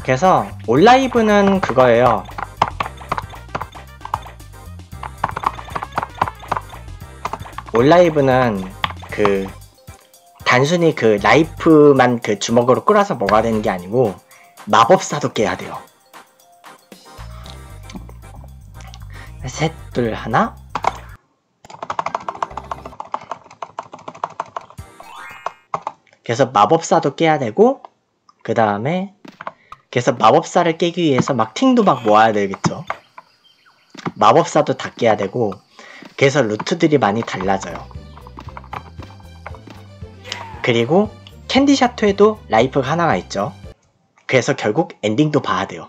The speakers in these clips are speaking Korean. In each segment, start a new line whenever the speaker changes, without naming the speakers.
그래서 올라이브는 그거예요. 올라이브는 그 단순히 그 라이프만 그 주먹으로 끌어서 먹어야 되는 게 아니고 마법사도 깨야 돼요. 셋, 둘, 하나. 그래서 마법사도 깨야 되고, 그 다음에 그래서 마법사를 깨기 위해서 막 팅도 막 모아야 되겠죠. 마법사도 다 깨야 되고, 그래서 루트들이 많이 달라져요. 그리고 캔디 샤토에도 라이프가 하나가 있죠. 그래서 결국 엔딩도 봐야 돼요.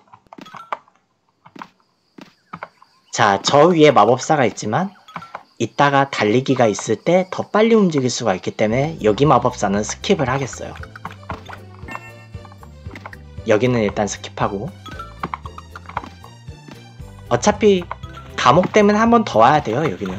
자, 저 위에 마법사가 있지만 이따가 달리기가 있을 때 더 빨리 움직일 수가 있기 때문에 여기 마법사는 스킵을 하겠어요. 여기는 일단 스킵하고, 어차피 감옥 때문에 한 번 더 와야 돼요. 여기는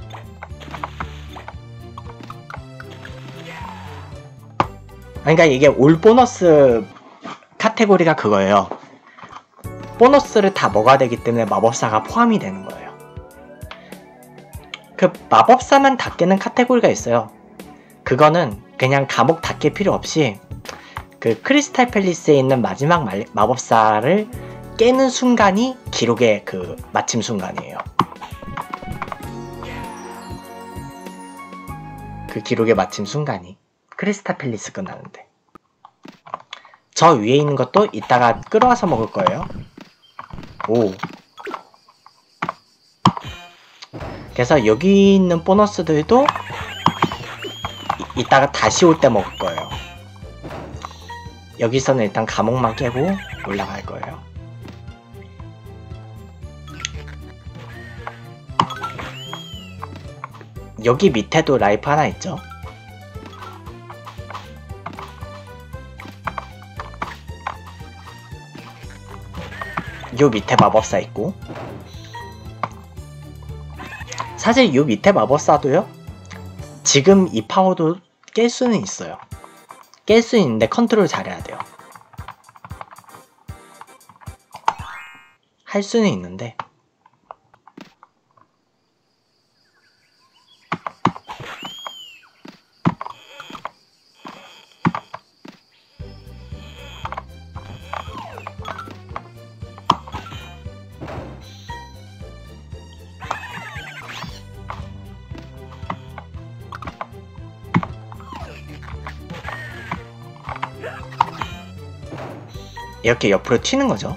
그러니까 이게 올 보너스 카테고리가 그거예요. 보너스를 다 먹어야 되기 때문에 마법사가 포함이 되는 거예요. 그 마법사만 다 깨는 카테고리가 있어요. 그거는 그냥 감옥 다 깰 필요 없이 그 크리스탈 팰리스에 있는 마지막 마법사를 깨는 순간이 기록의 그 마침 순간이에요. 그 기록의 마침 순간이 크리스탈 팰리스 끝나는데, 저 위에 있는 것도 이따가 끌어와서 먹을 거예요. 오. 그래서 여기 있는 보너스들도 이따가 다시 올 때 먹을 거예요. 여기서는 일단 감옥만 깨고 올라갈 거예요. 여기 밑에도 라이프 하나 있죠. 요 밑에 마법사 있고, 사실 요 밑에 마법사도요, 지금 이 파워도 깰 수는 있어요. 깰 수 있는데 컨트롤 잘해야 돼요. 할 수는 있는데 이렇게 옆으로 튀는 거죠.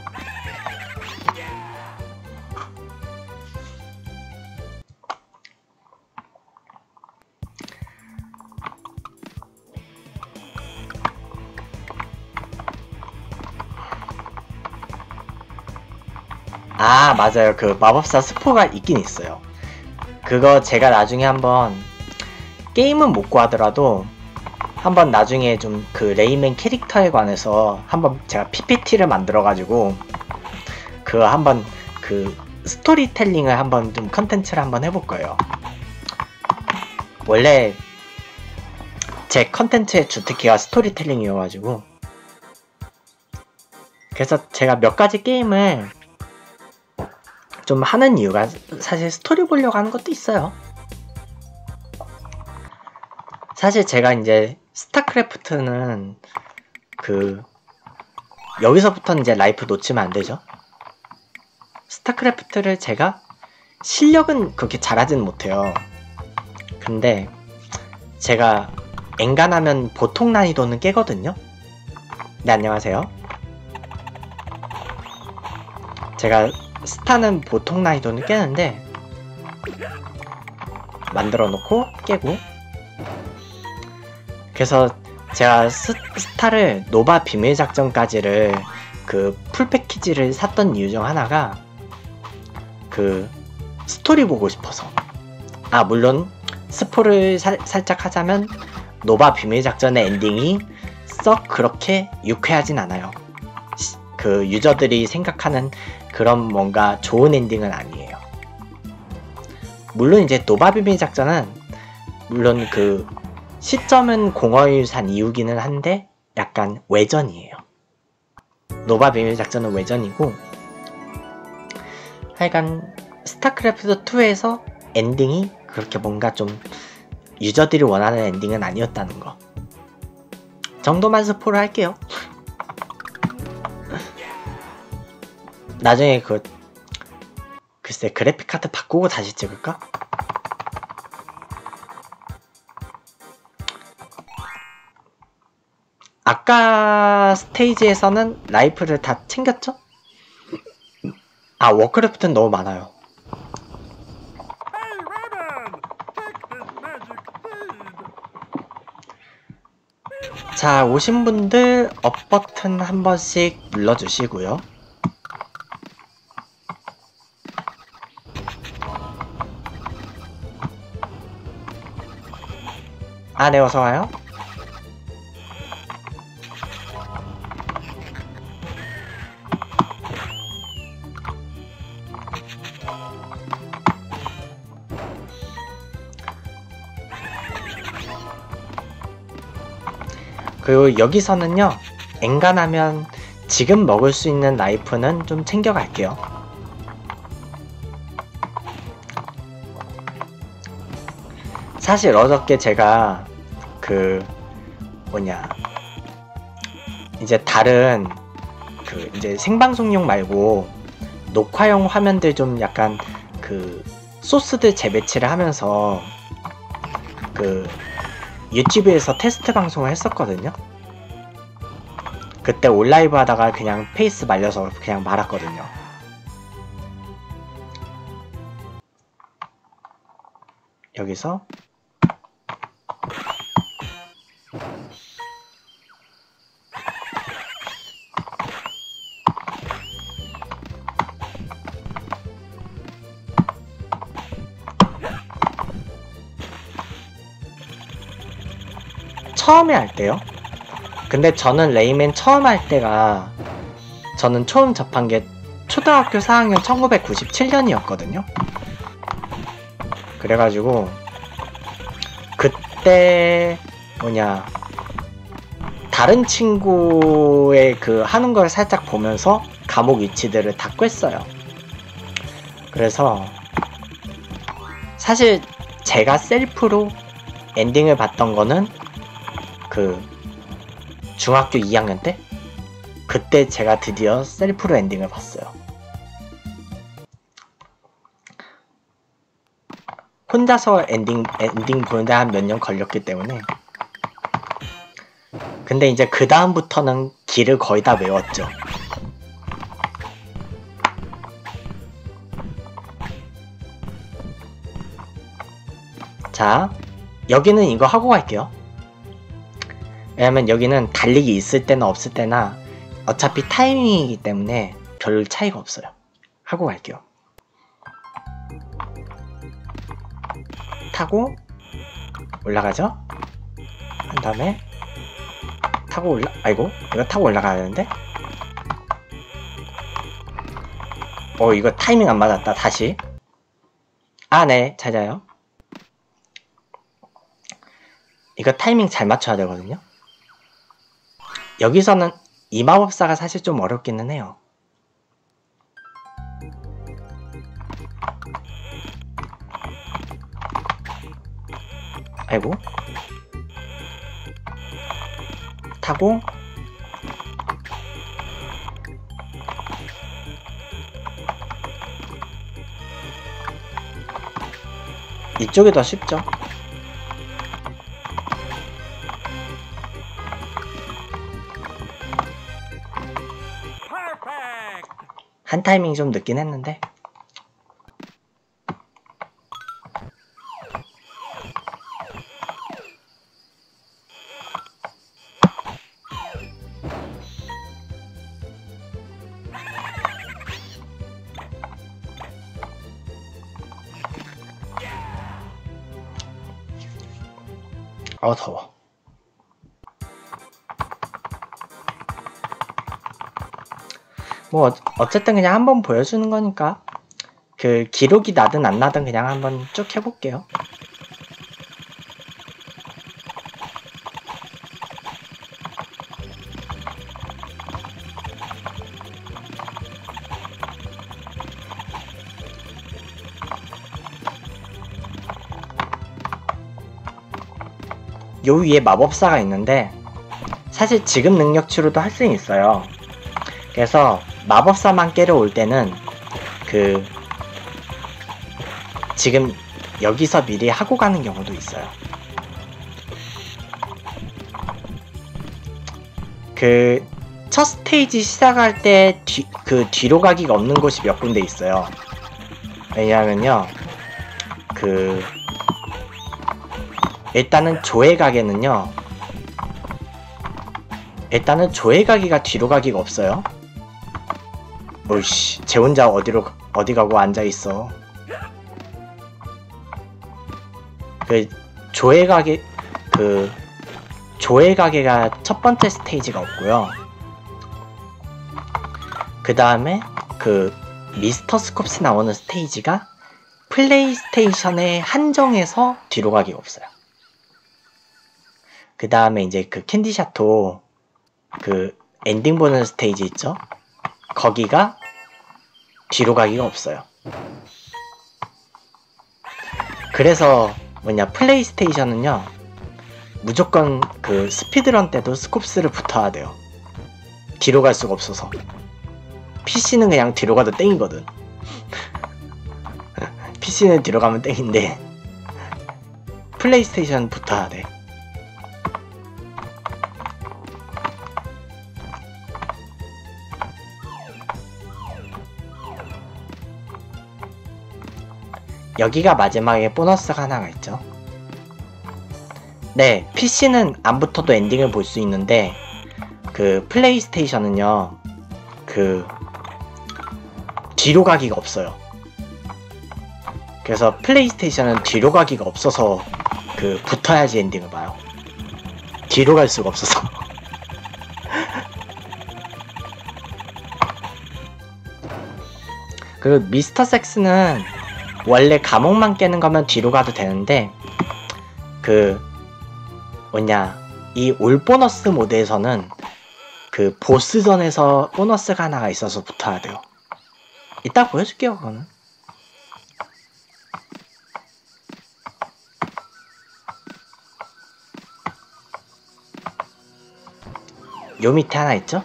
아, 맞아요. 그 마법사 스포가 있긴 있어요. 그거 제가 나중에 한번, 게임은 못 구하더라도 한번 나중에 좀 그 레이맨 캐릭터에 관해서 한번 제가 PPT를 만들어가지고 그거 한번 그 스토리텔링을 한번 좀 컨텐츠를 한번 해볼 거예요. 원래 제 컨텐츠의 주특기가 스토리텔링이어가지고, 그래서 제가 몇 가지 게임을 좀 하는 이유가 사실 스토리 보려고 하는 것도 있어요. 사실 제가 이제 스타크래프트는 그 여기서부터는 이제 라이프 놓치면 안 되죠. 스타크래프트를 제가 실력은 그렇게 잘하진 못해요. 근데 제가 엔간하면 보통 난이도는 깨거든요. 네, 안녕하세요. 제가 스타는 보통 난이도는 깨는데 만들어 놓고 깨고, 그래서 제가 스타를 노바 비밀작전까지를 그 풀패키지를 샀던 이유 중 하나가 그 스토리 보고 싶어서. 아, 물론 스포를 살짝 하자면 노바 비밀작전의 엔딩이 썩 그렇게 유쾌하진 않아요. 그 유저들이 생각하는 그런 뭔가 좋은 엔딩은 아니에요. 물론 이제 노바 비밀작전은 물론 그 시점은 공허유산 이후기는 한데 약간 외전이에요. 노바 비밀 작전은 외전이고, 하여간 스타크래프트 2에서 엔딩이 그렇게 뭔가 좀 유저들이 원하는 엔딩은 아니었다는 거 정도만 스포를 할게요. 나중에 글쎄 그래픽 카드 바꾸고 다시 찍을까? 아까 스테이지에서는 라이프를 다 챙겼죠? 아, 워크래프트는 너무 많아요. 자, 오신 분들 업 버튼 한 번씩 눌러주시고요. 아, 네, 어서와요. 그리고 여기서는요, 엔간하면 지금 먹을 수 있는 라이프는 좀 챙겨갈게요. 사실 어저께 제가 이제 다른 이제 생방송용 말고 녹화용 화면들 좀 약간 소스들 재배치를 하면서 유튜브에서 테스트 방송을 했었거든요. 그때 온라이브 하다가 그냥 페이스 말려서 그냥 말았거든요. 여기서 처음에 할 때요. 근데 저는 레이맨 처음 할 때가 저는 처음 접한 게 초등학교 4학년 1997년이었거든요. 그래가지고 그때 다른 친구의 하는 걸 살짝 보면서 감옥 위치들을 다 꿰어요. 그래서 사실 제가 셀프로 엔딩을 봤던 거는 중학교 2학년 때? 그때 제가 드디어 셀프로 엔딩을 봤어요. 혼자서 엔딩 보는데 한 몇 년 걸렸기 때문에. 근데 이제 그 다음부터는 길을 거의 다 외웠죠. 자, 여기는 이거 하고 갈게요. 왜냐면 여기는 달리기 있을 때나 없을 때나 어차피 타이밍이기 때문에 별 차이가 없어요. 하고 갈게요. 타고 올라가죠? 한 다음에 타고 아이고, 이거 타고 올라가야 되는데? 이거 타이밍 안 맞았다. 다시. 아, 네, 잘 자요. 이거 타이밍 잘 맞춰야 되거든요. 여기서는 이 마법사가 사실 좀 어렵기는 해요. 아이고. 타고 이쪽이 더 쉽죠. 한 타이밍 좀 늦긴 했는데. 더워. 뭐 어쨌든 그냥 한번 보여주는 거니까 기록이 나든 안 나든 그냥 한번 쭉 해볼게요. 요 위에 마법사가 있는데 사실 지금 능력치로도 할 수는 있어요. 그래서 마법사만 깨러 올 때는 지금 여기서 미리 하고 가는 경우도 있어요. 첫 스테이지 시작할 때 뒤로 가기가 없는 곳이 몇 군데 있어요. 왜냐하면요, 일단은 조회 가게는요, 일단은 조회 가기가 뒤로 가기가 없어요. 오이씨, 쟤 혼자 어디 가고 앉아있어. 조회 가게가 첫 번째 스테이지가 없고요. 그 다음에 미스터 스콥스 나오는 스테이지가 플레이스테이션에 한정해서 뒤로 가기가 없어요. 그 다음에 이제 캔디 샤토 엔딩 보는 스테이지 있죠? 거기가 뒤로 가기가 없어요. 그래서 플레이스테이션은요, 무조건 스피드런 때도 스콥스를 붙어야 돼요. 뒤로 갈 수가 없어서. PC는 그냥 뒤로 가도 땡이거든. PC는 뒤로 가면 땡인데 플레이스테이션 붙어야 돼. 여기가 마지막에 보너스가 하나가 있죠. 네, PC는 안 붙어도 엔딩을 볼 수 있는데 플레이스테이션은요, 뒤로 가기가 없어요. 그래서 플레이스테이션은 뒤로 가기가 없어서 붙어야지 엔딩을 봐요. 뒤로 갈 수가 없어서. 그리고 미스터 섹스는 원래 감옥만 깨는 거면 뒤로 가도 되는데 이 올 보너스 모드에서는 보스전에서 보너스가 하나가 있어서 붙어야 돼요. 이따 보여줄게요, 그거는. 요 밑에 하나 있죠?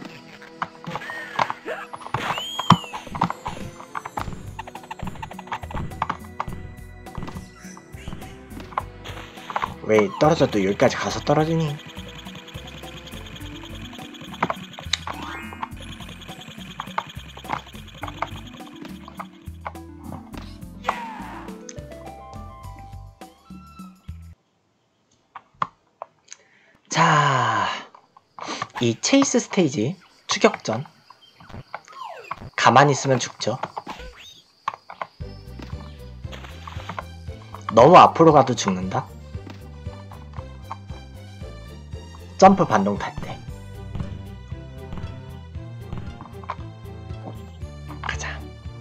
왜 떨어져도 여기까지 가서 떨어지니? 자, 이 체이스 스테이지 추격전 가만히 있으면 죽죠. 너무 앞으로 가도 죽는다. 점프 반동 탈 때. 가자.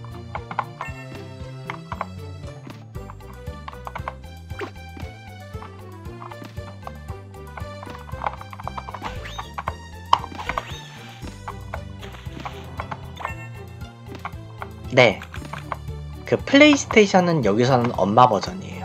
네. 플레이스테이션은 여기서는 엄마 버전이에요.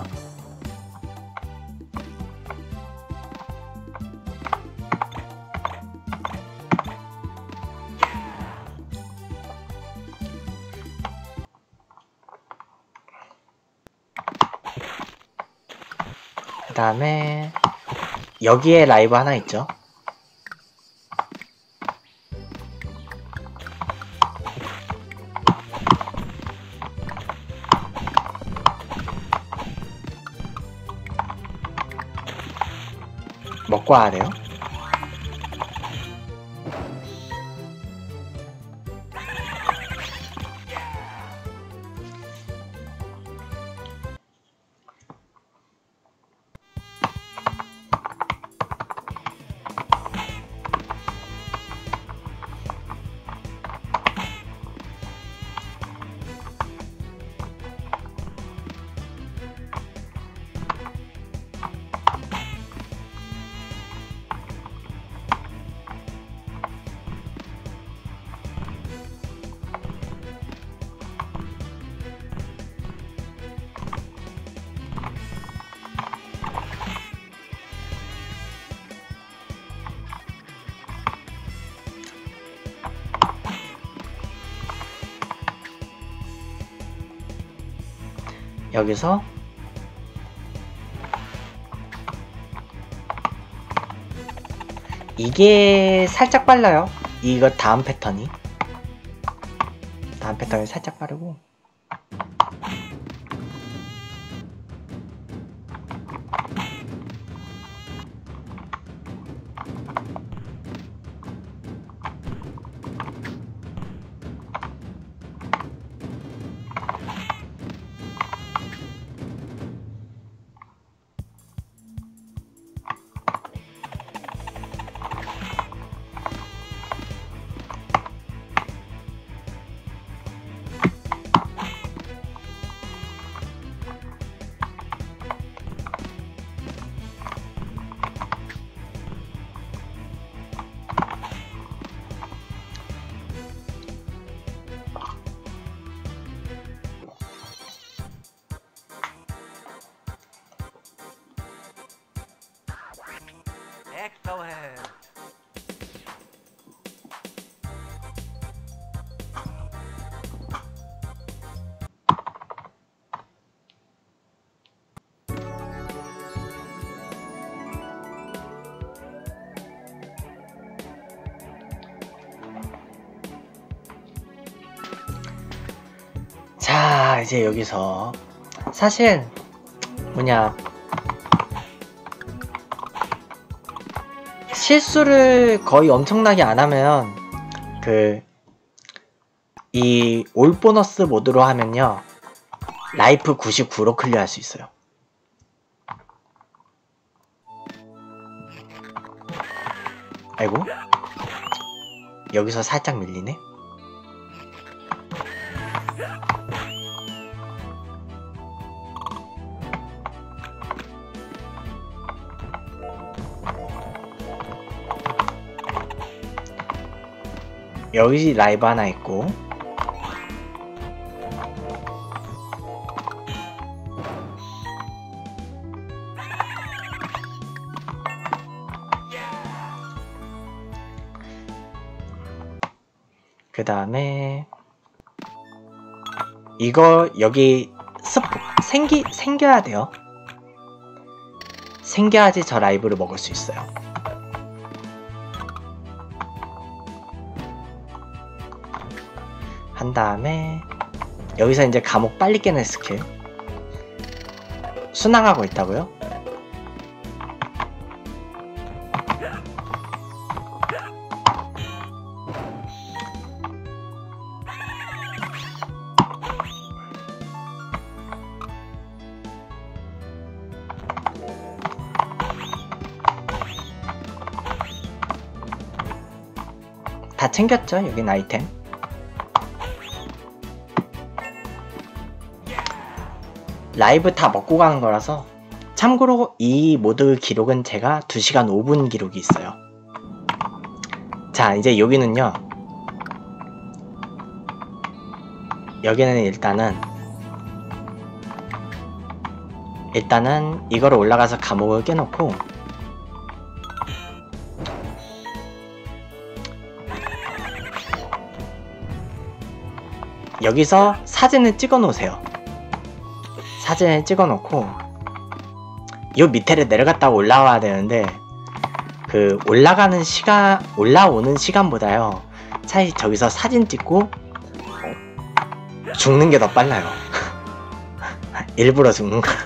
그 다음에 여기에 라이브 하나 있죠. 먹고 와야 돼요. 여기서 이게 살짝 빨라요. 이거 다음 패턴이 살짝 빠르고,
Excellent.
자, 이제 여기서 사실 뭐냐, 실수를 거의 엄청나게 안 하면 이 올 보너스 모드로 하면요, 라이프 99로 클리어할 수 있어요. 아이고, 여기서 살짝 밀리네. 여기 라이브 하나 있고, 그 다음에 이거 여기 생겨야 돼요. 생겨야지 저 라이브를 먹을 수 있어요. 한 다음에 여기서 이제 감옥 빨리 깨는 스킬 순항하고 있다고요? 다 챙겼죠? 여긴 아이템. 라이브 다 먹고 가는 거라서. 참고로 이 모드 기록은 제가 2시간 5분 기록이 있어요. 자, 이제 여기는요, 여기는 일단은 이거를 올라가서 감옥을 깨놓고, 여기서 사진을 찍어 놓으세요. 사진을 찍어 놓고 요 밑에를 내려갔다가 올라와야 되는데, 그 올라오는 시간보다요, 차라리 저기서 사진 찍고 죽는 게 더 빨라요. 일부러 죽는 거.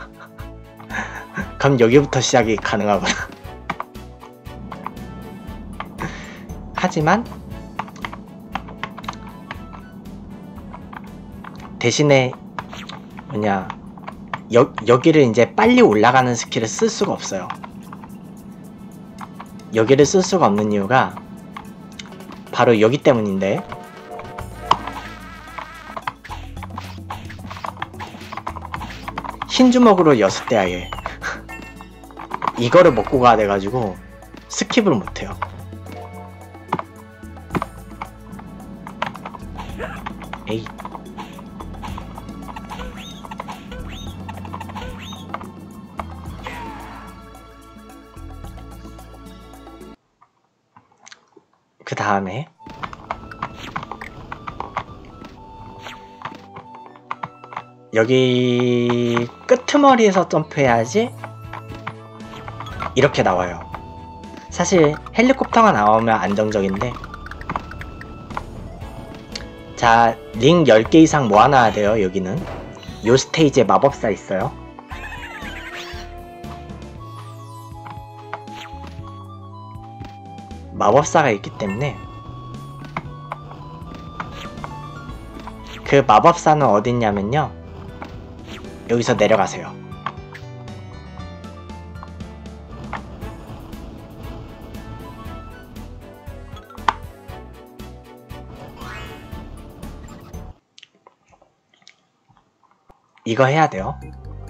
그럼 여기부터 시작이 가능하구나. 하지만 대신에 여기를 이제 빨리 올라가는 스킬을 쓸 수가 없어요. 여기를 쓸 수가 없는 이유가 바로 여기 때문인데, 흰 주먹으로 6대 아예 이거를 먹고 가야 돼가지고 스킵을 못해요. 에이, 그 다음에 여기 끄트머리에서 점프해야지 이렇게 나와요. 사실 헬리콥터가 나오면 안정적인데. 자, 링 10개 이상 모아놔야 돼요. 여기는 요 스테이지에 마법사 있어요. 마법사가 있기 때문에 그 마법사는 어딨냐면요, 여기서 내려가세요. 이거 해야 돼요.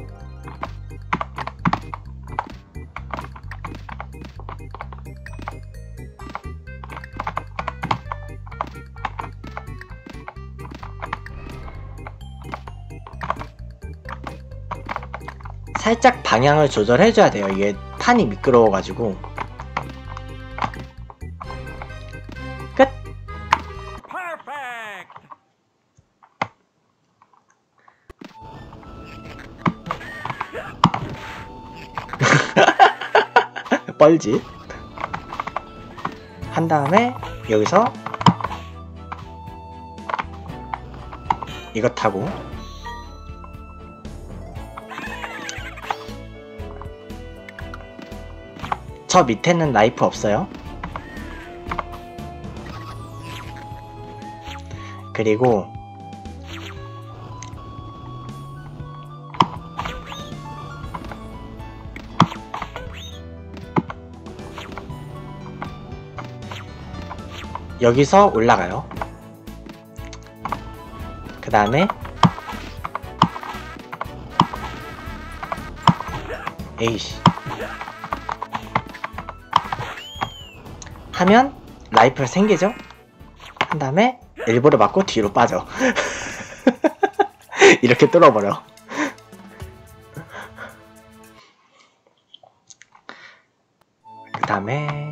살짝 방향을 조절해줘야 돼요. 이게 판이 미끄러워가지고. 끝! 뻘짓 한 다음에 여기서 이거 타고 저 밑에는 라이프 없어요. 그리고 여기서 올라가요. 그 다음에 에이씨 하면 라이프가 생기죠? 한 다음에 일부러 맞고 뒤로 빠져. 이렇게 뚫어버려. 그 다음에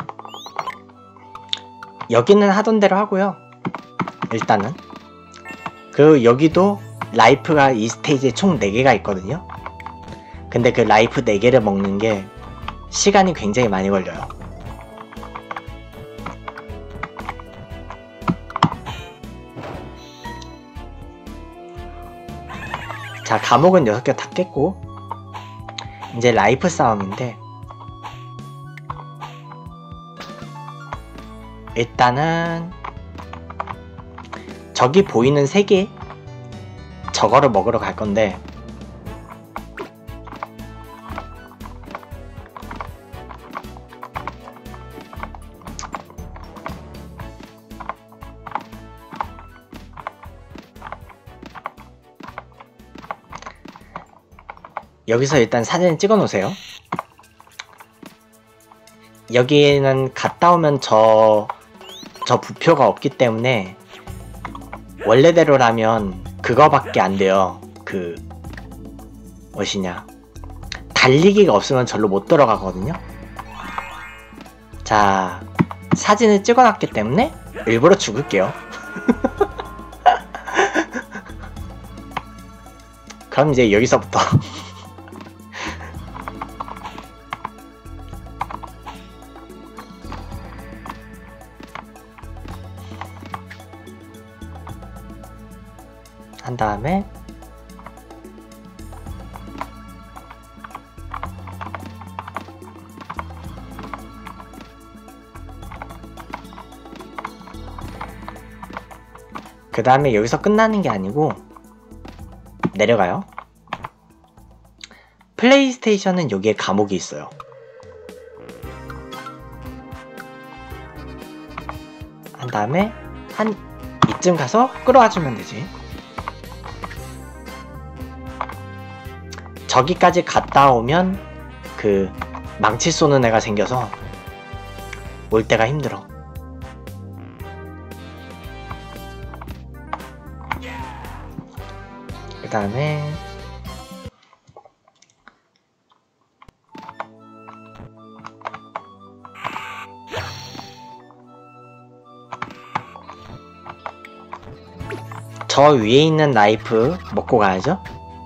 여기는 하던 대로 하고요. 일단은 그리고 여기도 라이프가 이 스테이지에 총 4개가 있거든요. 근데 그 라이프 4개를 먹는 게 시간이 굉장히 많이 걸려요. 자, 감옥은 6개 다 깼고 이제 라이프 싸움인데, 일단은 저기 보이는 3개 저거를 먹으러 갈 건데, 여기서 일단 사진 찍어 놓으세요. 여기는 갔다 오면 저 부표가 없기 때문에 원래대로라면 그거밖에 안 돼요. 그 무엇이냐, 달리기가 없으면 절로 못 들어가거든요. 자, 사진을 찍어 놨기 때문에 일부러 죽을게요. 그럼 이제 여기서부터 한 다음에 그 다음에 여기서 끝나는 게 아니고 내려가요. 플레이스테이션은 여기에 감옥이 있어요. 한 다음에 한 이쯤 가서 끌어와 주면 되지. 저기까지 갔다 오면 그 망치 쏘는 애가 생겨서 올 때가 힘들어. 그 다음에 저 위에 있는 나이프 먹고 가야죠.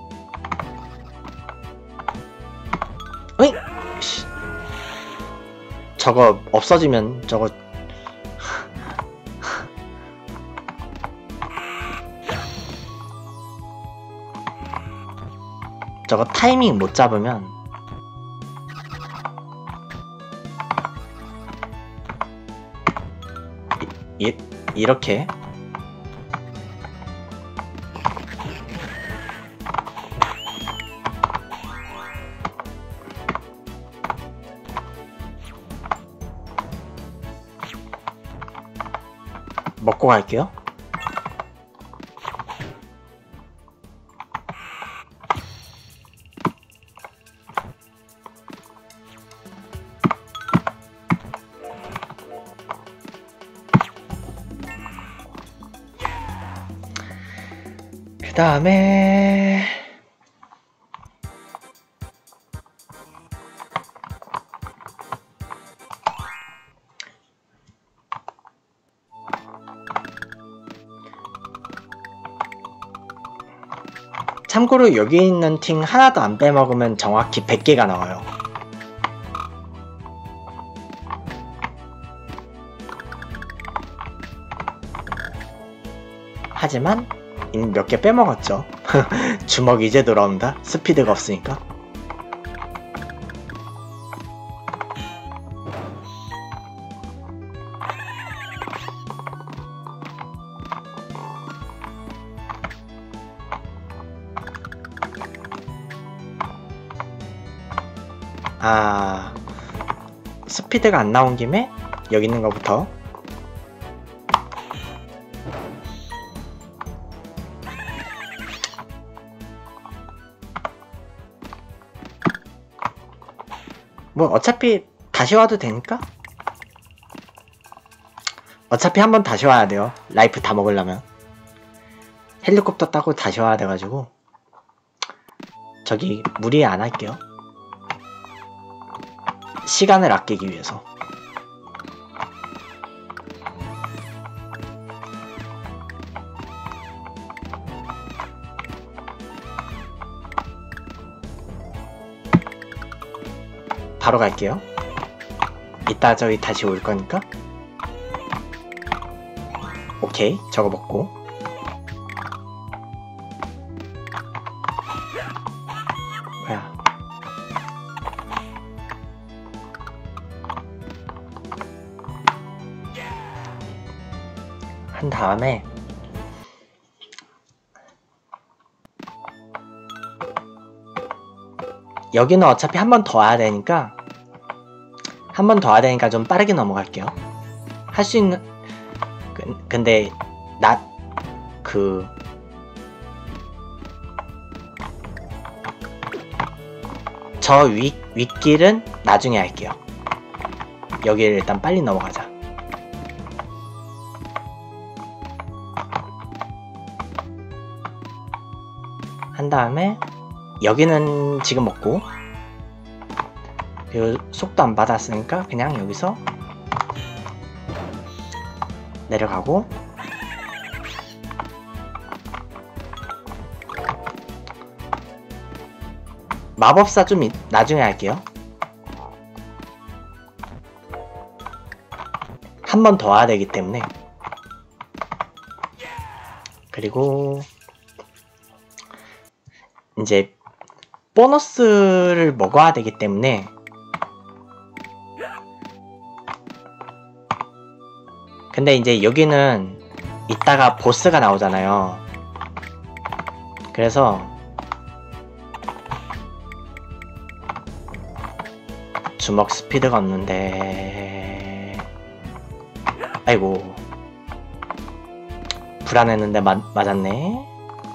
어이? 저거 없어지면 저거 저거 타이밍 못 잡으면 이렇게 먹고 갈게요. 그 다음에 참고로 여기 있는 팅 하나도 안 빼먹으면 정확히 100개가 나와요. 하지만 이미 몇 개 빼먹었죠. 주먹 이제 돌아온다. 스피드가 없으니까. 아, 스피드가 안 나온 김에 여기 있는 거부터 뭐 어차피 다시 와도 되니까. 어차피 한번 다시 와야 돼요. 라이프 다 먹으려면 헬리콥터 타고 다시 와야 돼가지고 저기 무리 안 할게요. 시간을 아끼기 위해서. 바로 갈게요. 이따 저희 다시 올 거니까. 오케이, 저거 먹고. 뭐야? 한 다음에 여기는 어차피 한 번 더 와야 되니까 좀 빠르게 넘어갈게요. 할 수 있는 근데 저 윗길은 나중에 할게요. 여기를 일단 빨리 넘어가자. 한 다음에 여기는 지금 먹고, 그리고 속도 안 받았으니까 그냥 여기서 내려가고, 마법사 좀 나중에 할게요. 한 번 더 와야 되기 때문에. 그리고 이제 보너스를 먹어야 되기 때문에 근데 이제 여기는 이따가 보스가 나오잖아요. 그래서 주먹 스피드가 없는데, 아이고, 불안했는데 맞았네.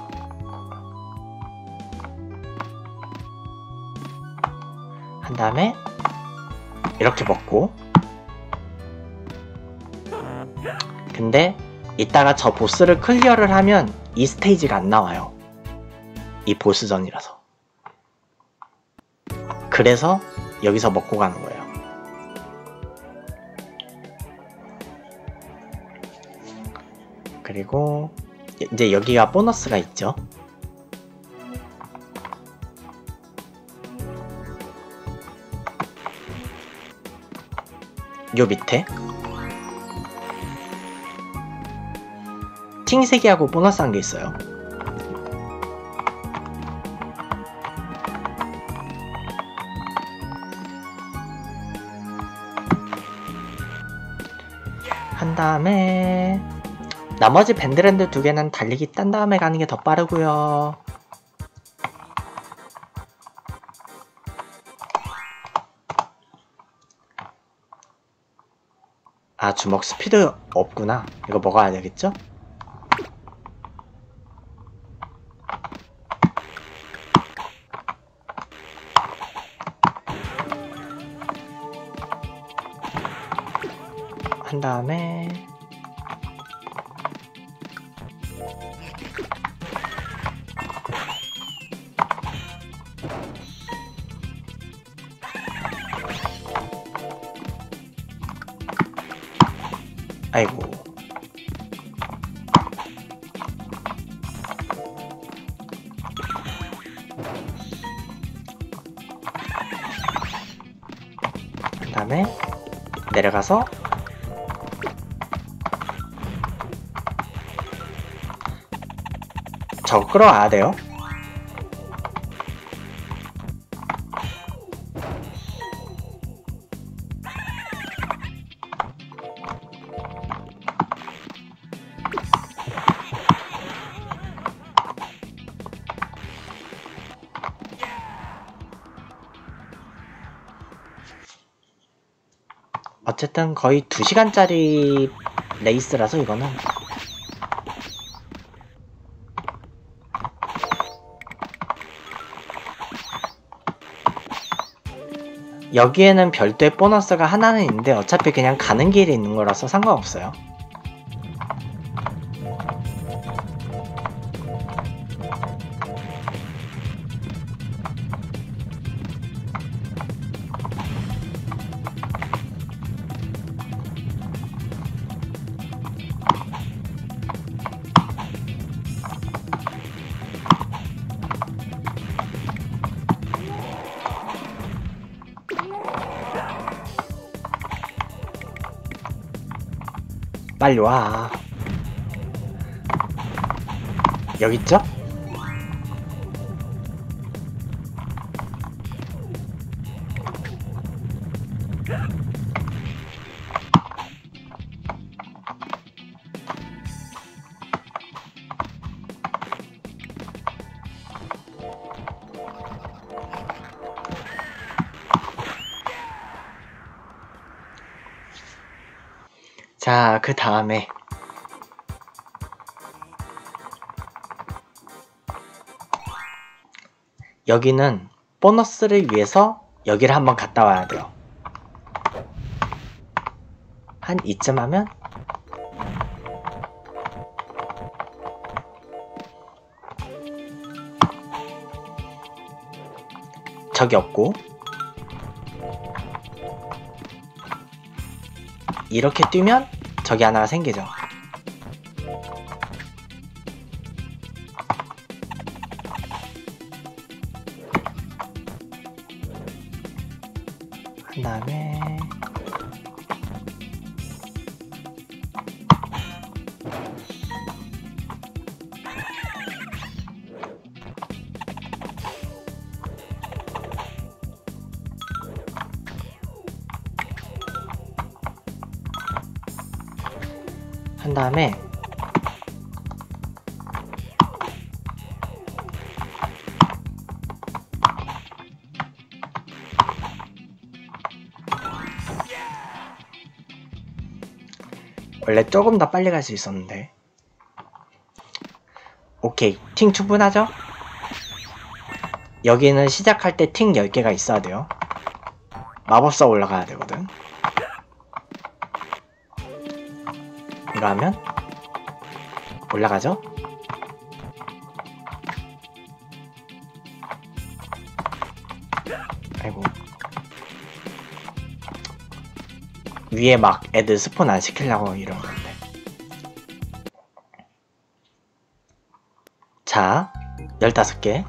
한 다음에 이렇게 먹고, 근데 이따가 저 보스를 클리어를 하면 이 스테이지가 안 나와요. 이 보스전이라서. 그래서 여기서 먹고 가는 거예요. 그리고 이제 여기가 보너스가 있죠. 요 밑에 팅 3개하고 보너스 한 개 있어요. 한 다음에 나머지 밴드랜드 2개는 달리기 딴 다음에 가는 게 더 빠르고요. 아, 주먹 스피드 없구나. 이거 먹어야 되겠죠? 한 다음에 아이고, 그 다음에 내려가서 저거 끌어와야 돼요. 어쨌든 거의 2시간짜리 레이스라서 이거는 여기에는 별도의 보너스가 하나는 있는데 어차피 그냥 가는 길에 있는 거라서 상관없어요. 빨리 와. 여기 있죠? 자, 그 다음에 여기는 보너스를 위해서 여기를 한번 갔다 와야 돼요. 한 이쯤 하면 저기 없고 이렇게 뛰면 저기 하나가 생기죠. 한 다음에 한 다음에 원래 조금 더 빨리 갈 수 있었는데. 오케이, 팅 충분하죠? 여기는 시작할 때 팅 10개가 있어야 돼요. 마법사 올라가야 되거든. 이거 하면 올라가죠? 아이고, 위에 막 애들 스폰 안 시키려고 이런 건데. 자, 15개.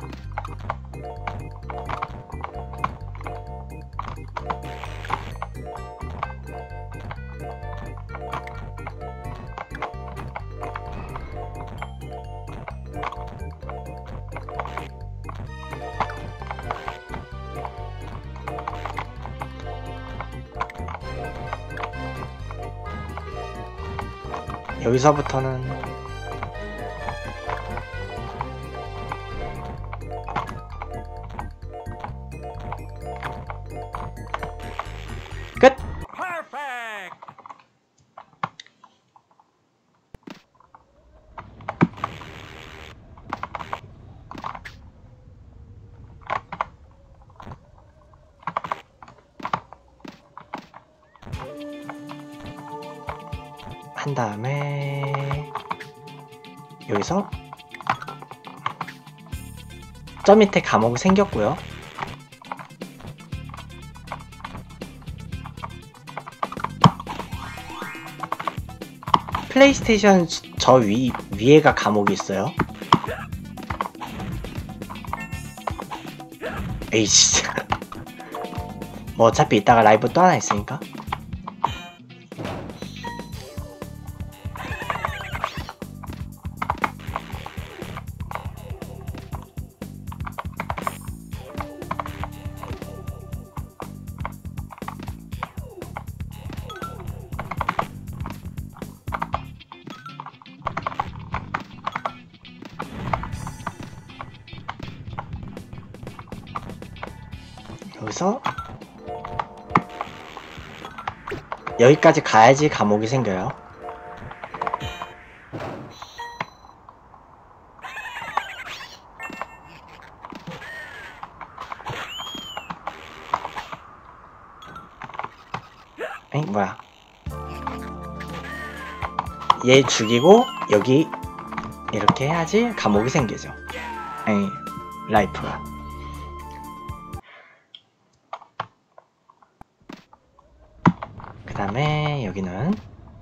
여기서부터는 끝! 한 다음에 여기서 저 밑에 감옥이 생겼고요. 플레이스테이션 저 위에가 감옥이 있어요. 에이씨. 뭐 어차피 이따가 라이브 또 하나 있으니까. 여기서 여기까지 가야지 감옥이 생겨요. 에이 뭐야, 얘 죽이고 여기 이렇게 해야지 감옥이 생기죠. 에이 라이프가. 그 다음에 여기는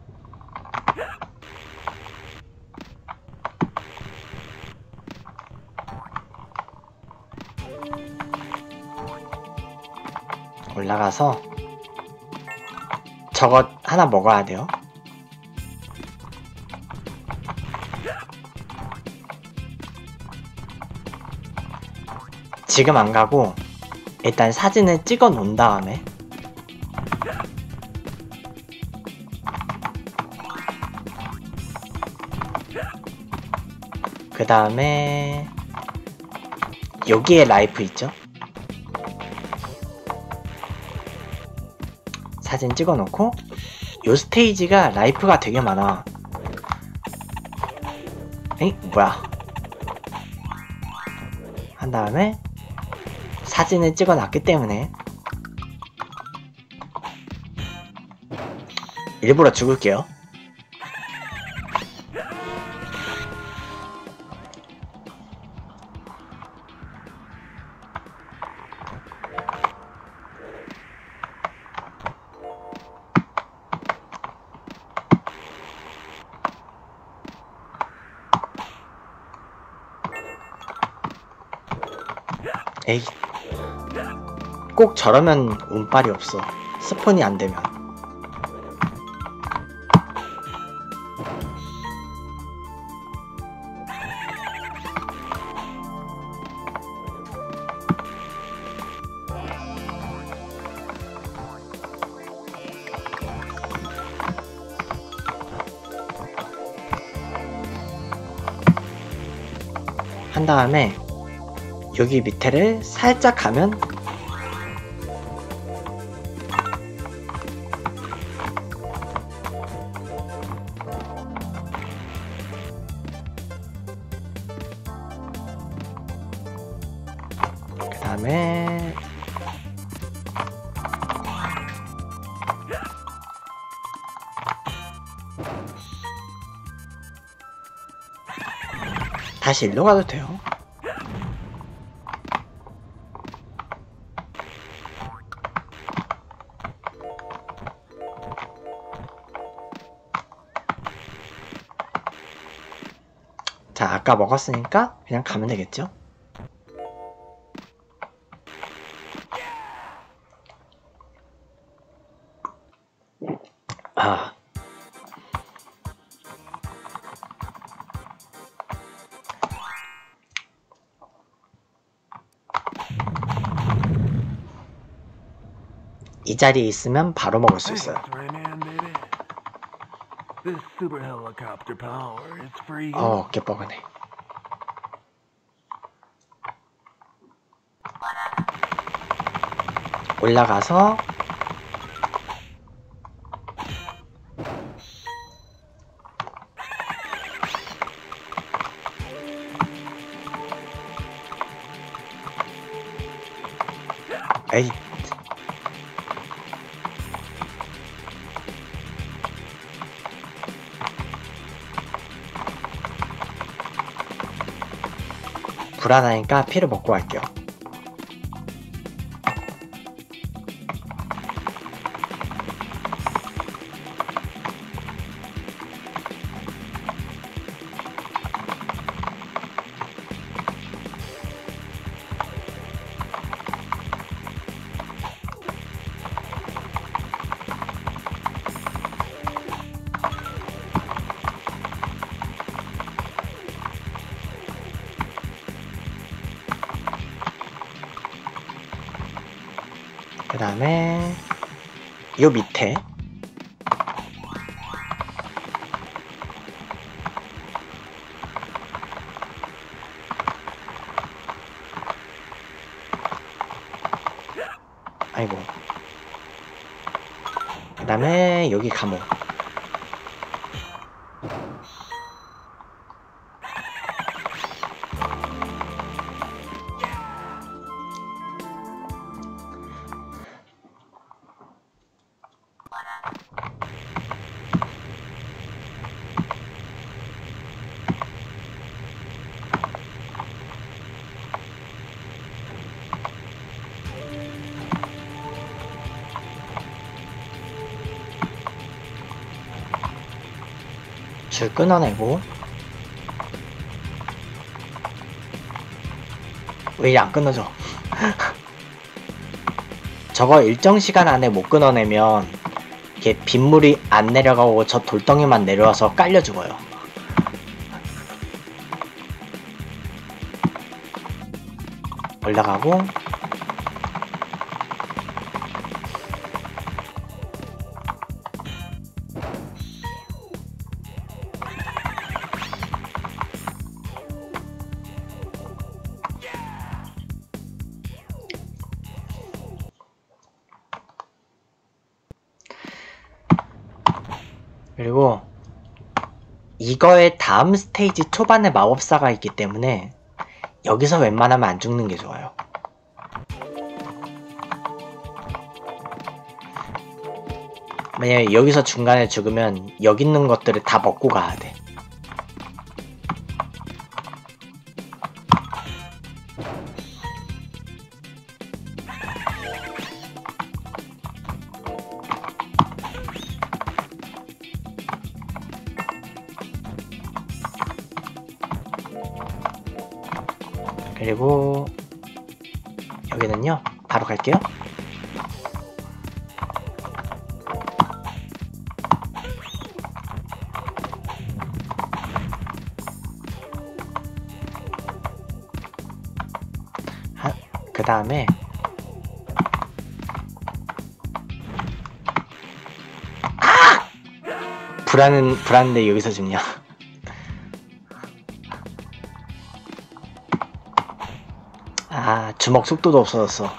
올라가서 저거 하나 먹어야 돼요. 지금 안 가고 일단 사진을 찍어 놓은 다음에 그 다음에 여기에 라이프 있죠? 사진 찍어 놓고 요 스테이지가 라이프가 되게 많아. 에이 뭐야. 한 다음에 사진을 찍어 놨기 때문에 일부러 죽을게요. 에이 꼭 저러면 운빨이 없어. 스폰이 안 되면. 한 다음에 여기 밑에를 살짝 가면 그 다음에 다시 일로 가도 돼요. 자, 자, 아까 먹었으니까 그냥 가면 되겠죠? 아. 이 자리에 있으면 바로 먹을 수 있어요. 어깨 뻐근해. 올라가서 에이, 불안하니까 피를 먹고 갈게요. 그 다음에 요 밑에 아이고, 그 다음에 여기 감옥. 줄 끊어내고. 왜 이리 안 끊어져? 저거 일정 시간 안에 못 끊어내면 이게 빗물이 안 내려가고 저 돌덩이만 내려와서 깔려 죽어요. 올라가고 그리고 이거의 다음 스테이지 초반에 마법사가 있기 때문에 여기서 웬만하면 안 죽는 게 좋아요. 만약에 여기서 중간에 죽으면 여기 있는 것들을 다 먹고 가야 돼. 그리고 여기는요, 바로 갈게요. 그 다음에 불안한데 여기서 죽냐? 아, 주먹 속도도 없어졌어.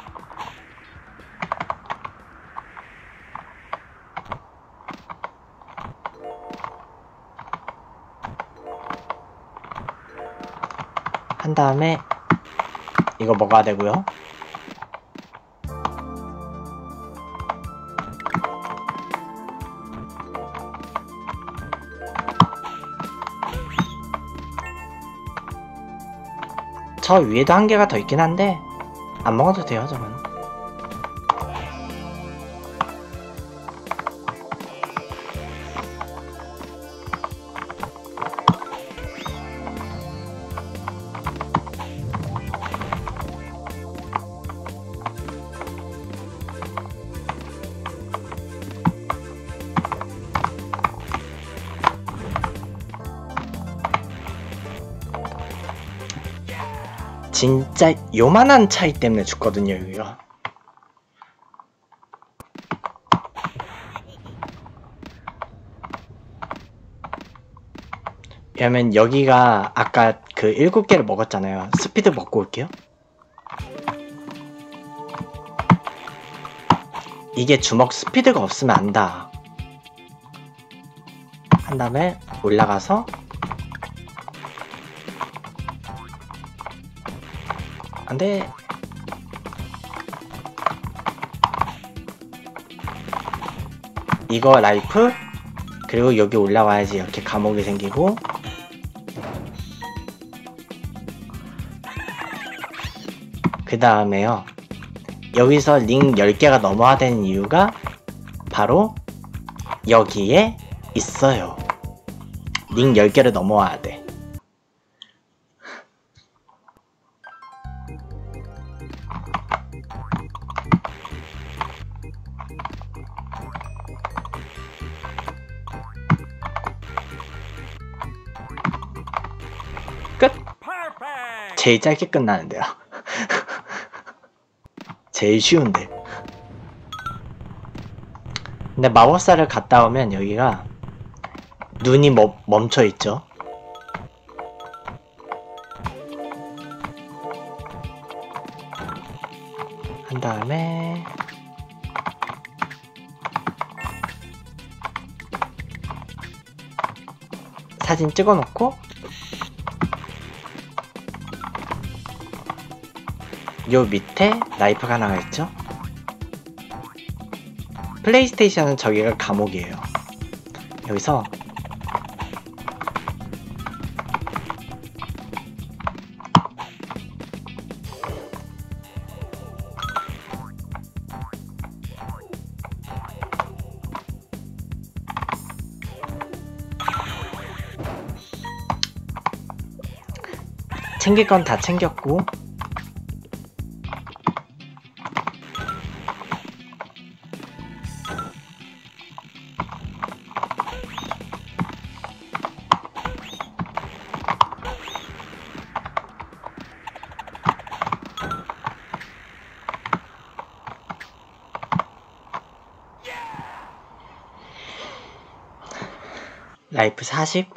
한 다음에 이거 먹어야 되고요. 저 위에도 한 개가 더 있긴 한데 안 먹어도 돼요, 저건. 진짜 요만한 차이 때문에 죽거든요, 여기가. 왜냐면 여기가 아까 그 7개를 먹었잖아요. 스피드 먹고 올게요. 이게 주먹 스피드가 없으면 안다. 한 다음에 올라가서 안돼. 이거 라이프, 그리고 여기 올라와야지 이렇게 감옥이 생기고, 그 다음에요, 여기서 링 10개가 넘어야 되는 이유가 바로 여기에 있어요. 링 10개를 넘어와야 돼. 끝! 제일 짧게 끝나는데요. 제일 쉬운데. 근데 마법사를 갔다 오면 여기가 눈이 멈춰있죠. 한 다음에 사진 찍어놓고 요 밑에 나이프가 하나가 있죠. 플레이스테이션은 저기가 감옥이에요. 여기서 챙길 건 다 챙겼고, 라이프 40.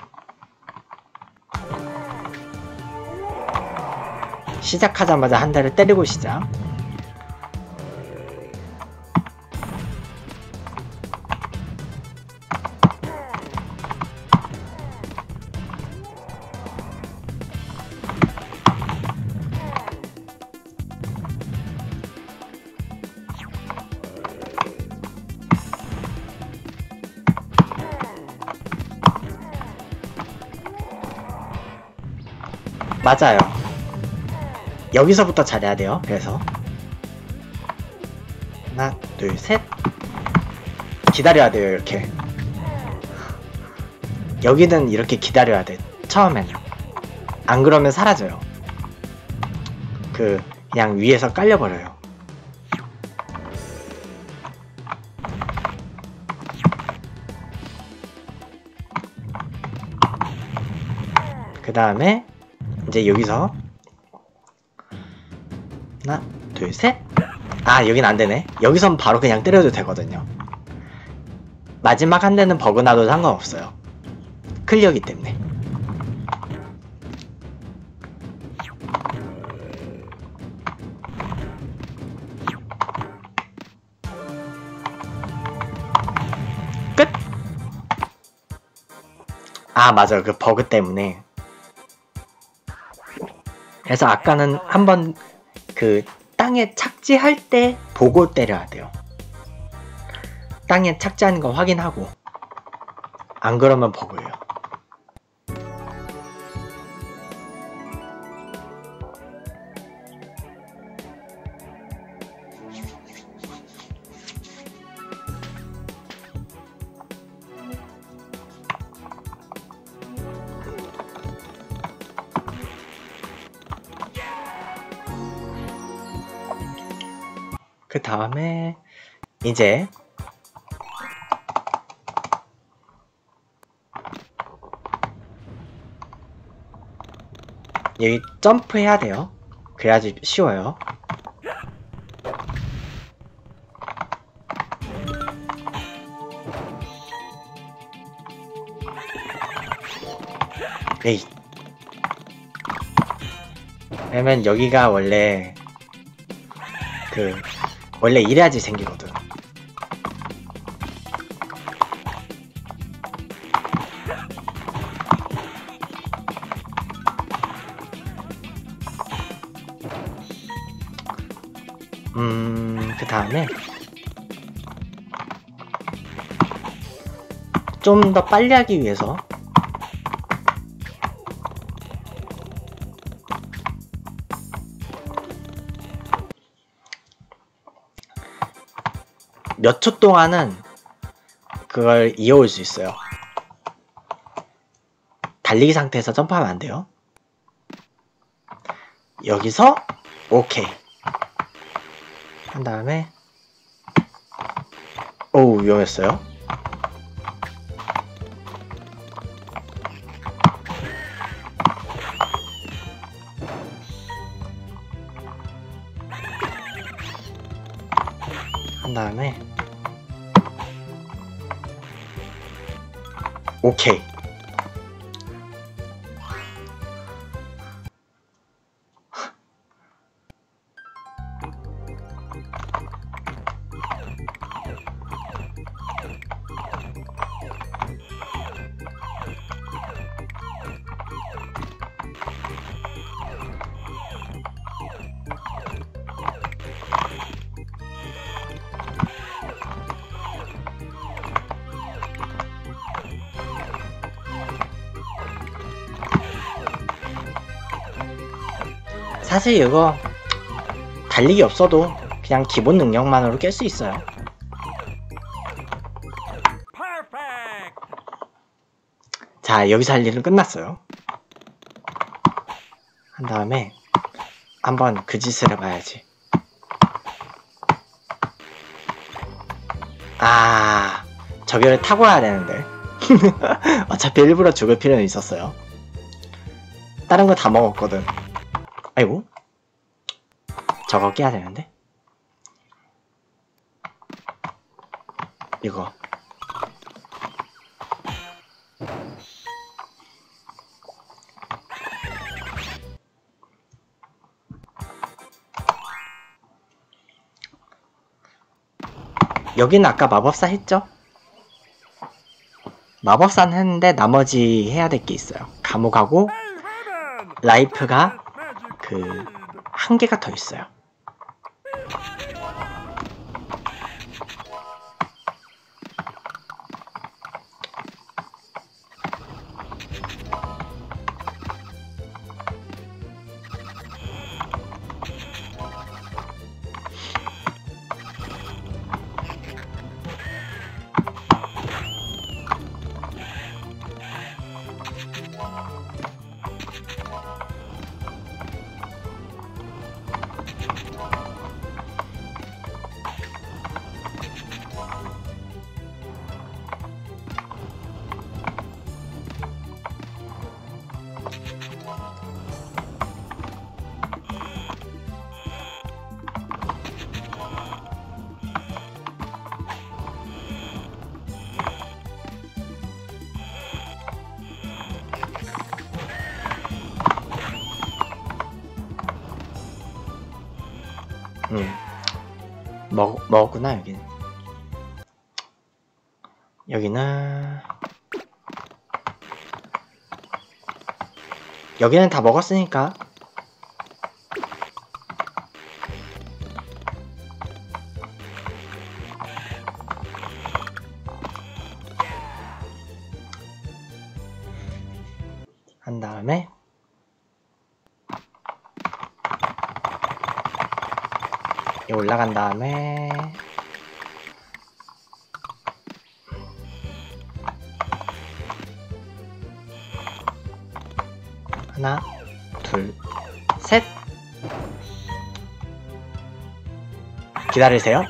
시작하자마자 한 대를 때리고 시작. 맞아요. 여기서부터 잘해야 돼요. 그래서 하나, 둘, 셋. 기다려야 돼요. 이렇게. 여기는 이렇게 기다려야 돼. 처음에는. 안 그러면 사라져요. 그냥 위에서 깔려버려요. 그 다음에 이제 여기서 하나, 둘, 셋. 아, 여긴 안되네. 여기선 바로 그냥 때려도 되거든요. 마지막 한 대는 버그 나도 상관없어요. 클리어기 때문에. 끝! 아, 맞아요. 그 버그 때문에. 그래서 아까는 한번 그 땅에 착지할 때 보고 때려야 돼요. 땅에 착지하는 거 확인하고. 안 그러면 버그예요. 그 다음에 이제 여기 점프해야 돼요. 그래야지 쉬워요. 에이. 왜냐면 여기가 원래 원래 이래야지 생기거든. 그 다음에 좀 더 빨리 하기 위해서 몇 초 동안은 그걸 이어올 수 있어요. 달리기 상태에서 점프하면 안 돼요. 여기서 오케이 한 다음에 오우 위험했어요. 한 다음에 오케이. 사실 이거 달리기 없어도 그냥 기본 능력만으로 깰 수 있어요. 자, 여기서 할 일은 끝났어요. 한 다음에 한번 그 짓을 해봐야지. 아, 저기를 타고 와야 되는데. 어차피 일부러 죽을 필요는 있었어요. 다른 거 다 먹었거든. 아이고, 저거 깨야 되는데. 이거 여기는 아까 마법사 했죠? 마법사는 했는데 나머지 해야 될 게 있어요. 감옥하고 라이프가 한 개가 더 있어요. 먹었구나. 여기는 다 먹었으니까. 한 다음에 올라간 다음에 하나, 둘, 셋. 기다리세요.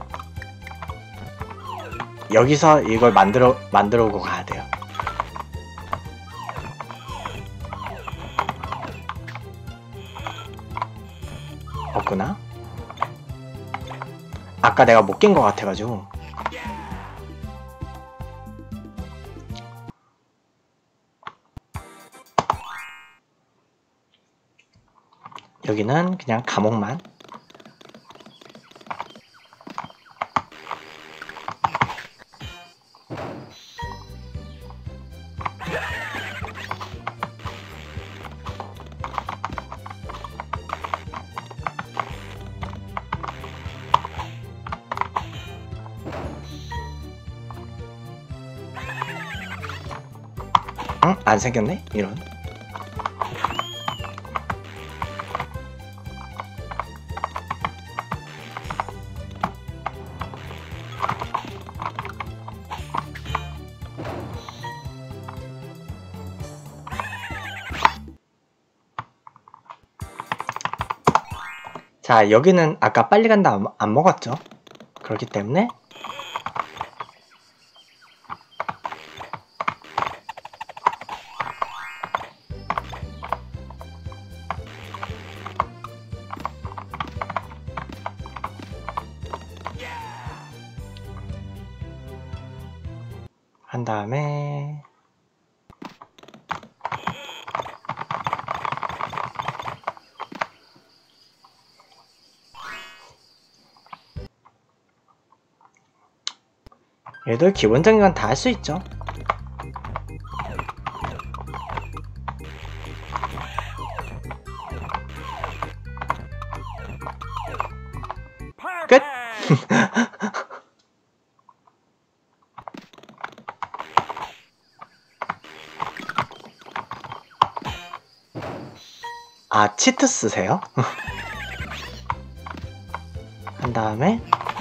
여기서 이걸 만들어 오고 가야 돼요. 아까 내가 못 깬 것 같아가지고. 여기는 그냥 감옥만. 응? 안 생겼네? 이런. 자, 여기는 아까 빨리 간다 안 먹었죠? 그렇기 때문에 한 다음에 얘들 기본적인 건 다 할 수 있죠. 끝! 아, 치트 쓰세요? 한 다음에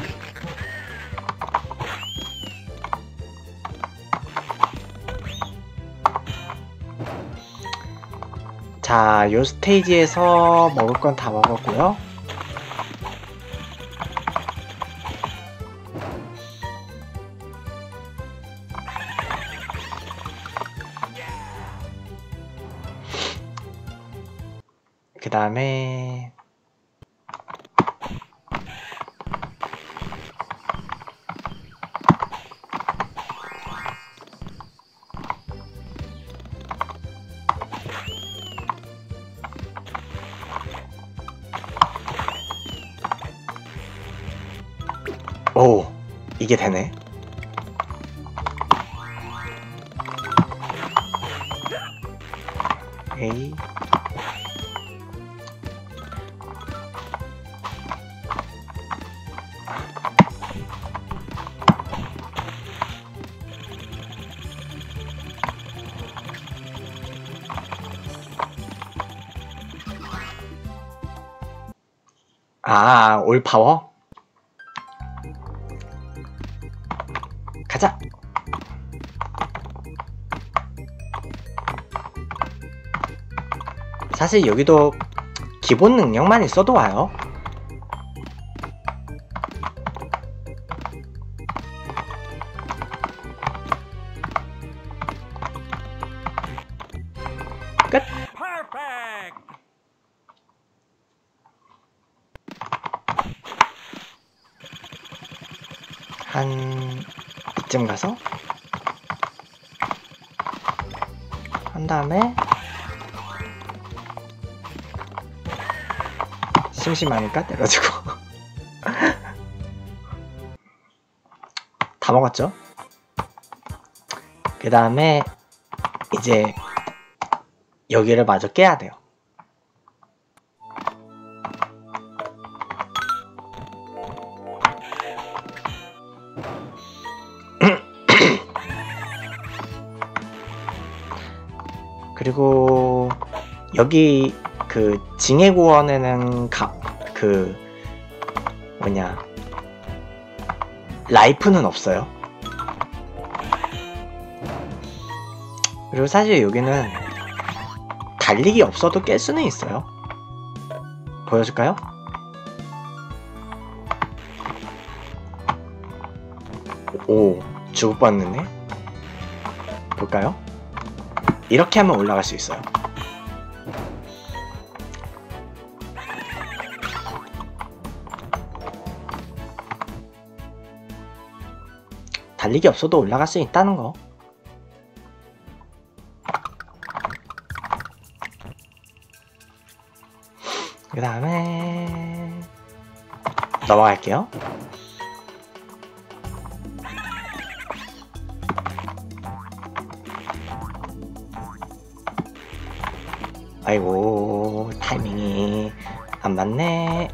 자, 요 스테이지에서 먹을 건 다 먹었고요. 그 다음에 오, 이게 되네. 에이. 아, 올 파워? 가자! 사실 여기도 기본 능력만 있어도 와요. 끝! 한 이쯤 가서 한 다음에 심심하니까 때려주고 다 먹었죠? 그 다음에 이제 여기를 마저 깨야 돼요. 그리고 여기 그 징해고원에는 그 뭐냐 라이프는 없어요. 그리고 사실 여기는 달리기 없어도 깰 수는 있어요. 보여줄까요? 오, 죽을 뻔했네. 볼까요? 이렇게 하면 올라갈 수 있어요. 달리기 없어도 올라갈 수 있다는 거. 그 다음에 넘어갈게요. 아이고, 타이밍이 안 맞네.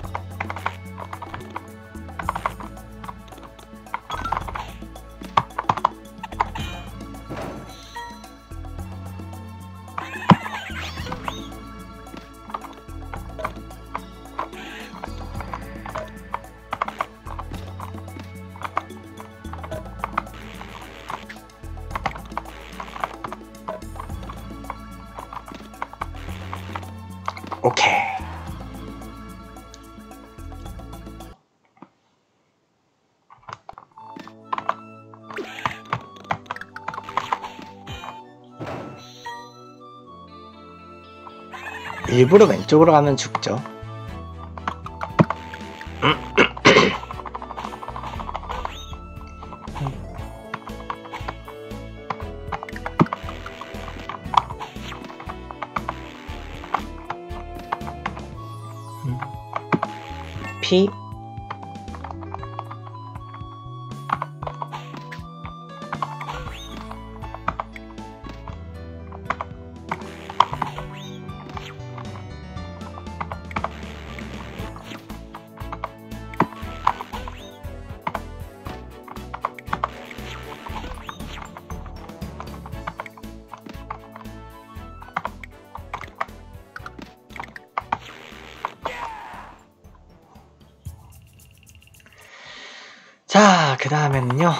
오케이. 일부러 왼쪽으로 가면 죽죠. P 자, 그 다음에는요.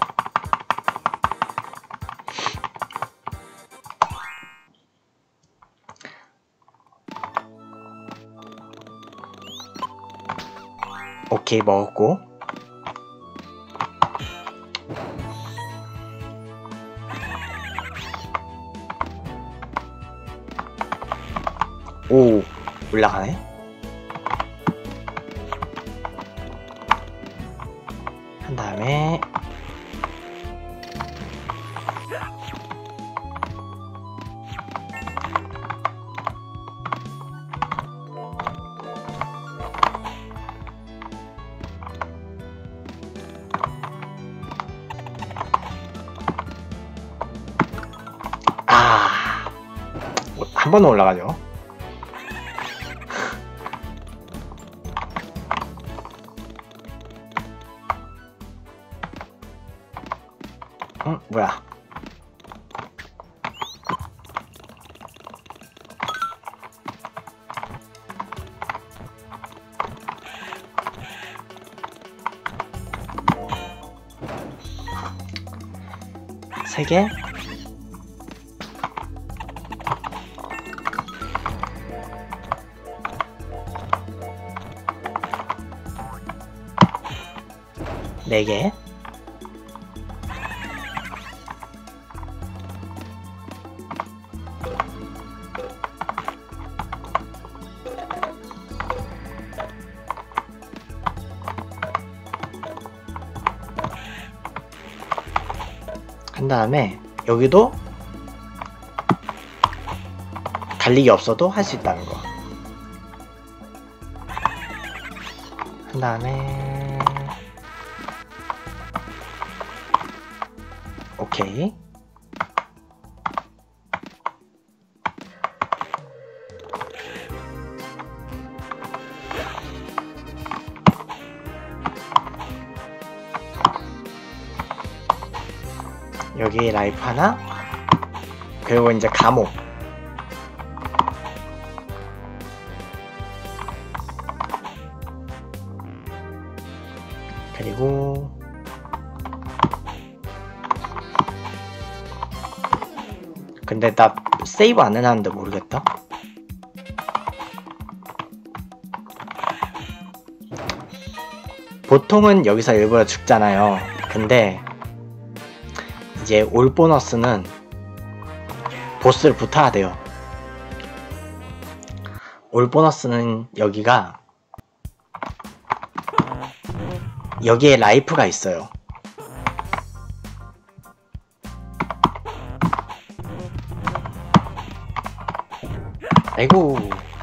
오케이, 먹었고. 오, 올라가네. 한 다음에 한 번은 올라가죠. 뭐야. 세 개. 네 개. 한 다음에 여기도 달리기 없어도 할 수 있다는 거. 한 다음에 오케이. 여기 라이프 하나, 그리고 이제 감옥. 그리고 근데 나 세이브 안 해놨는데 모르겠다. 보통은 여기서 일부러 죽잖아요. 근데 이제 올 보너스는 보스를 붙어야 돼요. 올 보너스는 여기가 여기에 라이프가 있어요. 아이고.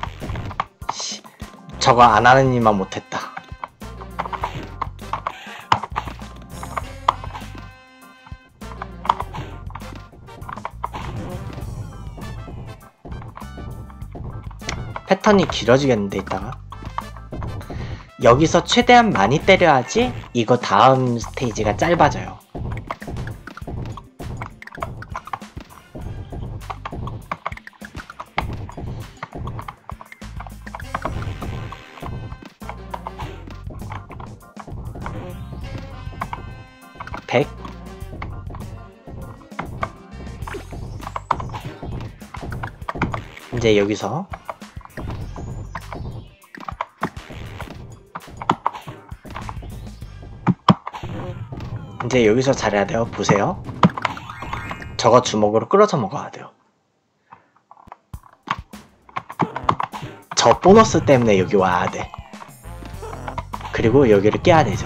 저거 안 하는 일만 못했다. 패턴이 길어지겠는데 이따가. 여기서 최대한 많이 때려야지 이거 다음 스테이지가 짧아져요. 백. 이제 여기서 잘해야 돼요. 보세요. 저거 주먹으로 끌어서 먹어야 돼요. 저 보너스 때문에 여기 와야 돼. 그리고 여기를 깨야 되죠.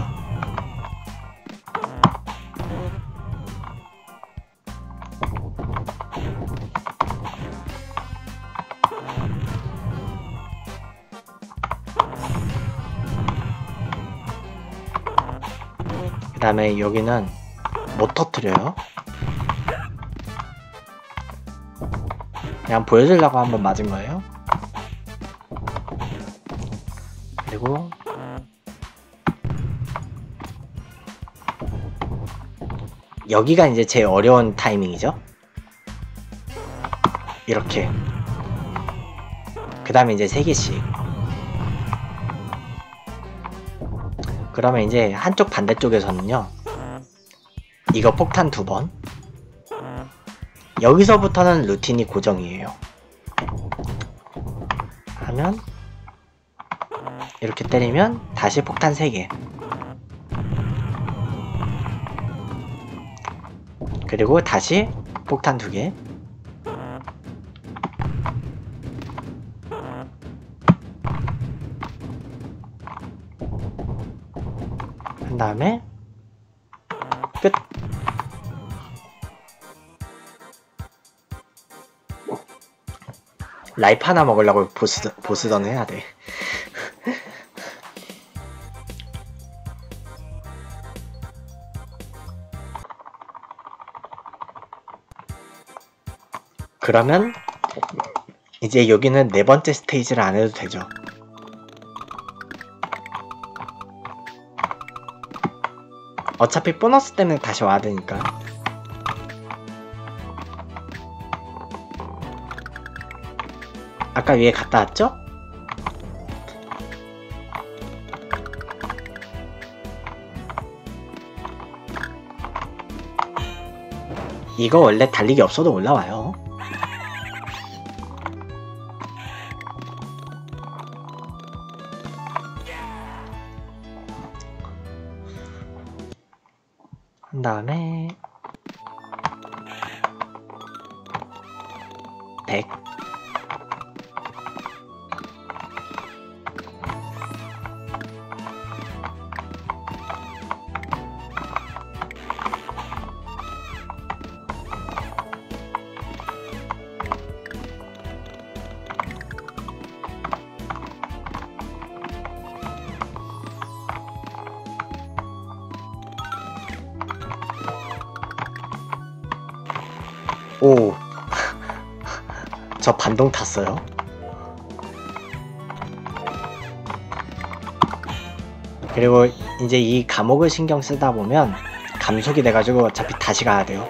그 다음에 여기는 못 터뜨려요. 그냥 보여주려고 한번 맞은 거예요. 그리고 여기가 이제 제일 어려운 타이밍이죠. 이렇게. 그 다음에 이제 3개씩. 그러면 이제 한쪽 반대쪽에서는요, 이거 폭탄 2번. 여기서부터는 루틴이 고정이에요. 하면 이렇게 때리면 다시 폭탄 3개. 그리고 다시 폭탄 2개. 한 다음에 끝. 라이프 하나 먹으려고 보스전 해야 돼. 그러면 이제 여기는 4번째 스테이지를 안 해도 되죠. 어차피 보너스 때문에 다시 와야 되니까. 아까 위에 갔다 왔죠? 이거 원래 달리기 없어도 올라와요. 한 다음에 100. 오, 저 반동 탔어요. 그리고 이제 이 감옥을 신경 쓰다 보면 감속이 돼가지고 어차피 다시 가야 돼요.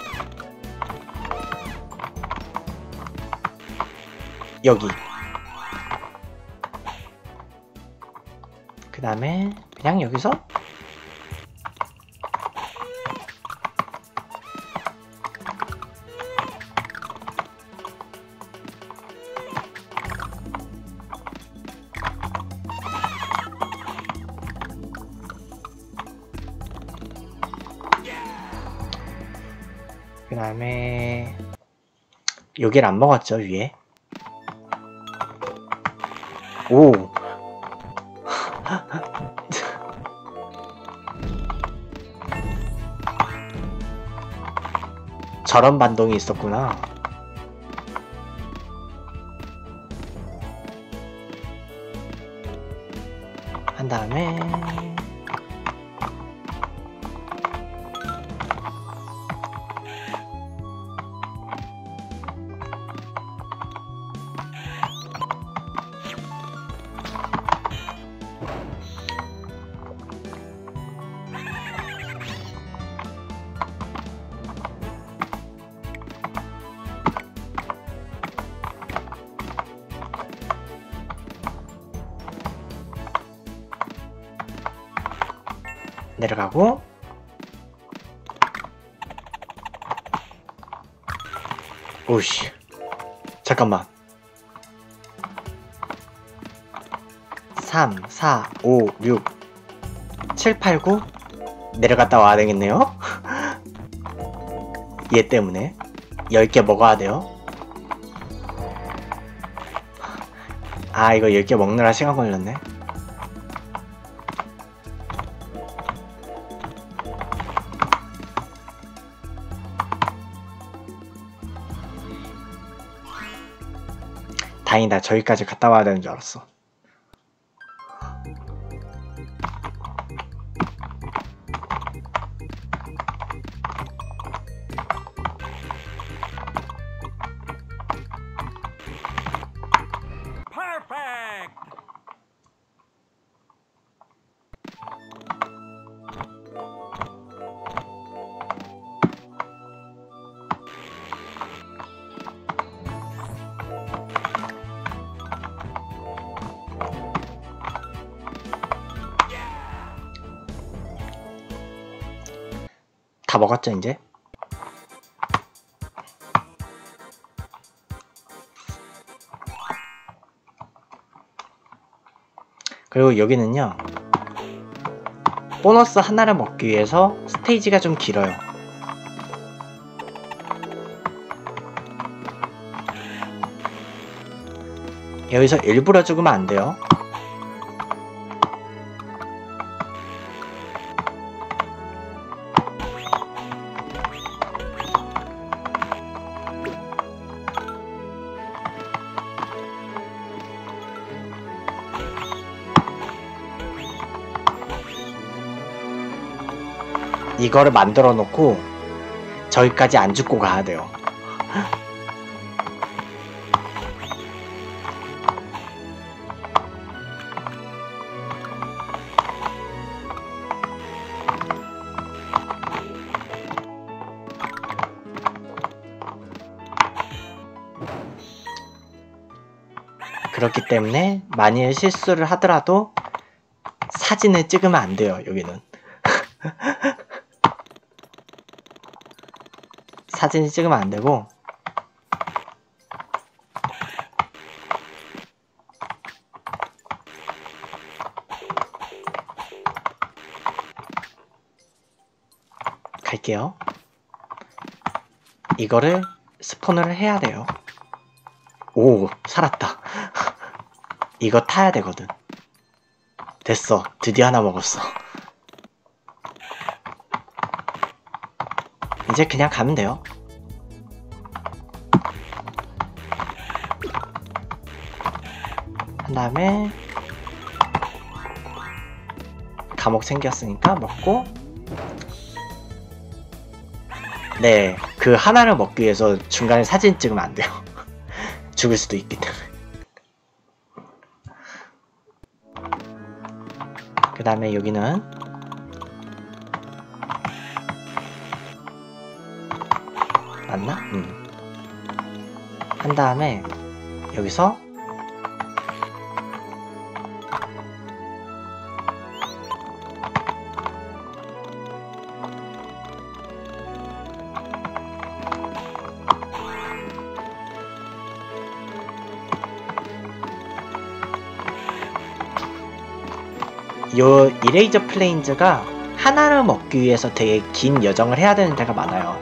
여기. 그 다음에 그냥 여기서 그 다음에 여기를 안 먹었죠, 위에. 오. 저런 반동이 있었구나. 다음에 내려가고 오씨 잠깐만 3, 4, 5, 6, 7, 8, 9 내려갔다 와야 되겠네요. 얘 때문에 10개 먹어야 돼요. 아 이거 10개 먹느라 시간 걸렸네. 다행이다. 저기까지 갔다 와야 되는 줄 알았어. 다 먹었죠 이제? 그리고 여기는요 보너스 하나를 먹기 위해서 스테이지가 좀 길어요. 여기서 일부러 죽으면 안 돼요. 이거를 만들어 놓고 저기까지 안 죽고 가야 돼요. 그렇기 때문에 만일 실수를 하더라도 사진을 찍으면 안 돼요. 여기는 사진을 찍으면 안 되고 갈게요. 이거를 스폰을 해야 돼요. 오, 살았다. 이거 타야 되거든. 됐어. 드디어 하나 먹었어. 이제 그냥 가면 돼요. 한 다음에 감옥 생겼으니까 먹고 네, 그 하나를 먹기 위해서 중간에 사진 찍으면 안 돼요. 죽을 수도 있기 때문에. 그 다음에 여기는 맞나? 한 다음에 여기서 요 이레이저 플레인즈가 하나를 먹기 위해서 되게 긴 여정을 해야 되는 데가 많아요.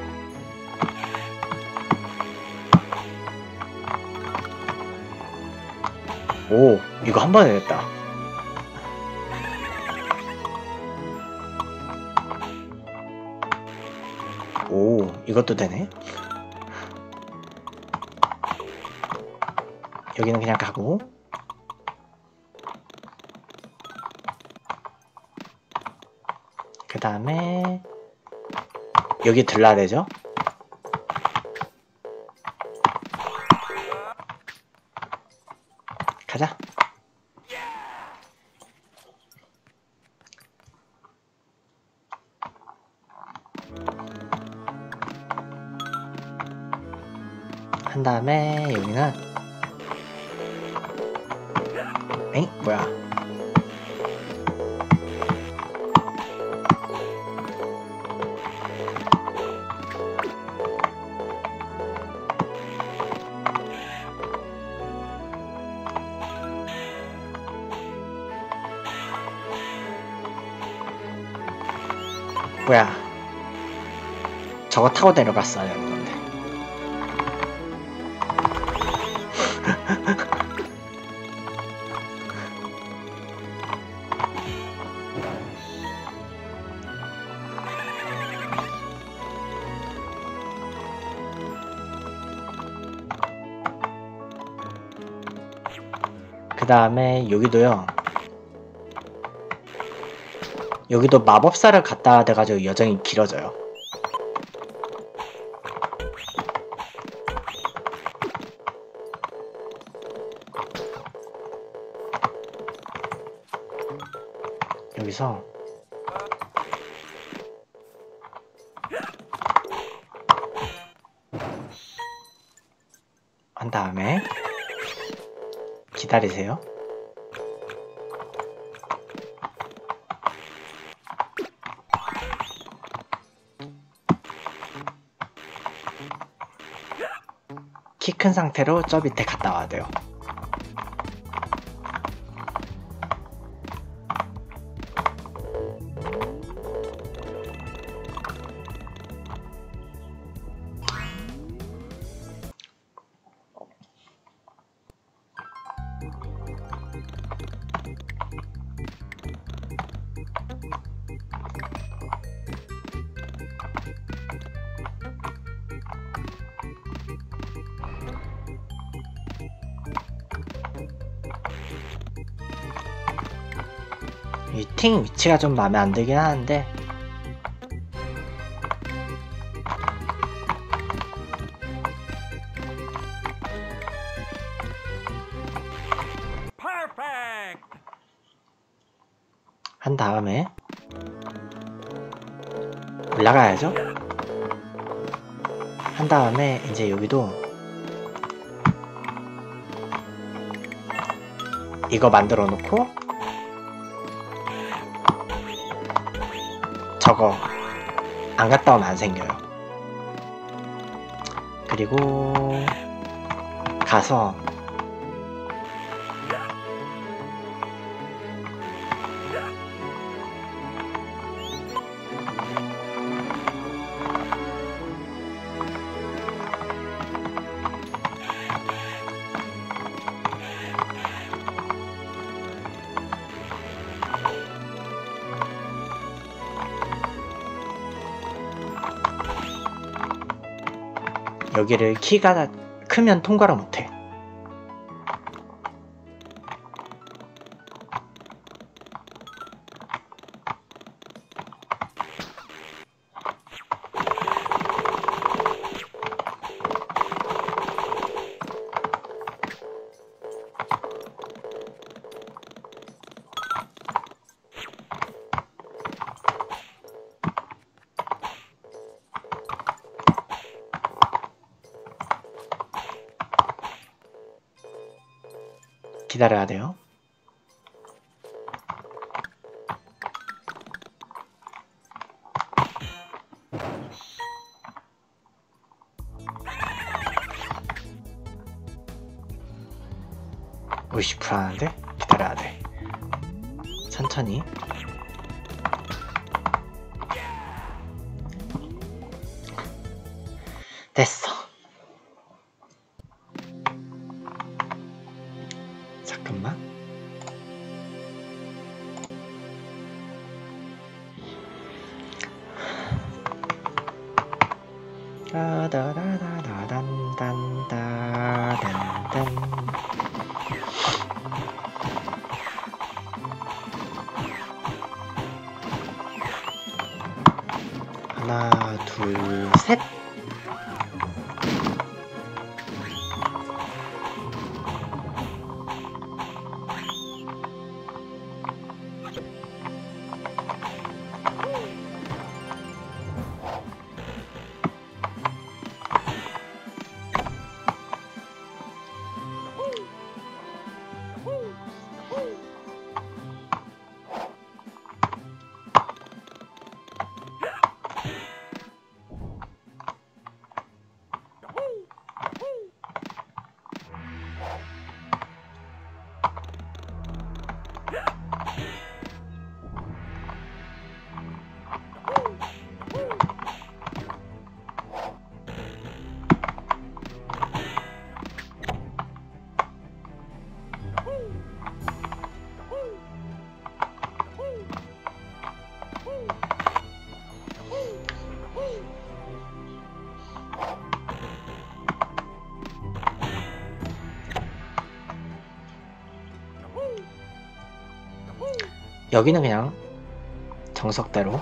오, 이거 한 번에 됐다. 오, 이것도 되네. 여기는 그냥 가고 그 다음에 여기 들러야 되죠? 가자. 한 다음에 여기는 엥? 뭐야? 뭐야? 저거 타고 내려갔어야 하는 건데. 그 다음에 여기도요. 여기도 마법사를 갖다 대가지고 여정이 길어져요. 여기서 한 다음에 기다리세요. 키 큰 상태로 저 밑에 갔다 와야 돼요. 이 팅 위치가 좀 마음에 안 들긴 하는데 한 다음에 올라가야죠. 한 다음에 이제 여기도 이거 만들어 놓고 저거 안 갔다 오면 안 생겨요. 그리고 가서 여기를 키가 크면 통과를 못해. 기다려야 돼요. 오이씨 불안한데? 기다려야 돼. 천천히. 됐어. 잠깐만. 따다라다다단단다단단. 하나, 둘, 셋. 여기는 그냥 정석대로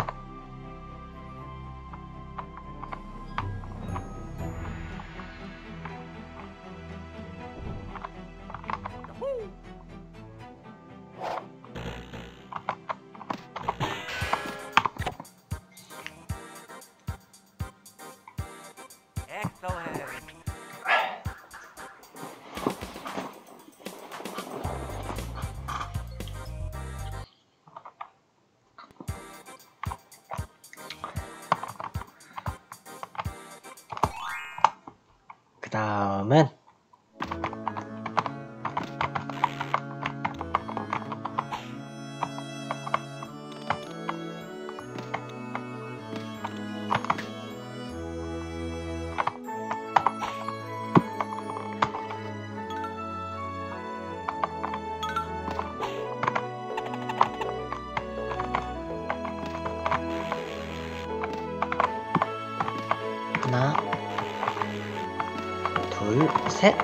그 다음은 하나, 둘, 셋.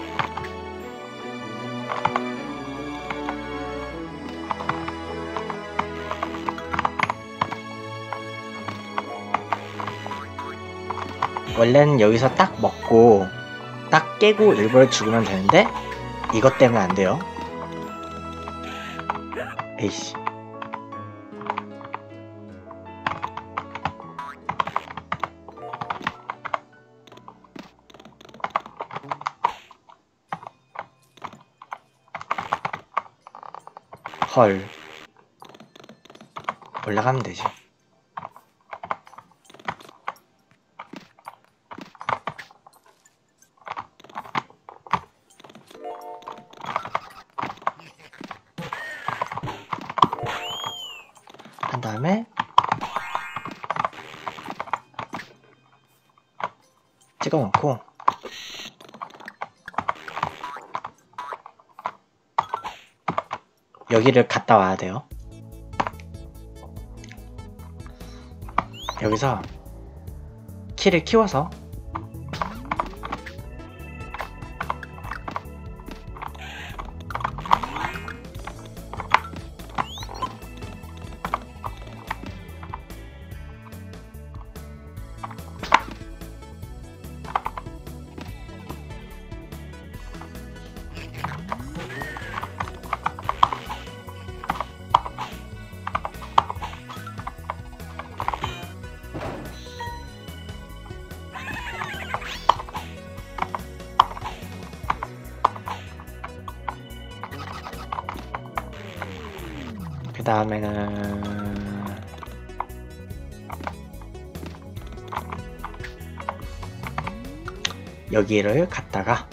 원래는 여기서 딱 먹고 딱 깨고 일부러 죽으면 되는데 이것 때문에 안 돼요. 에이씨. 헐. 올라가면 되지. 한 다음에 찍어놓고 여기를 갔다 와야 돼요. 여기서 키를 키워서 그 다음에는 여기를 갔다가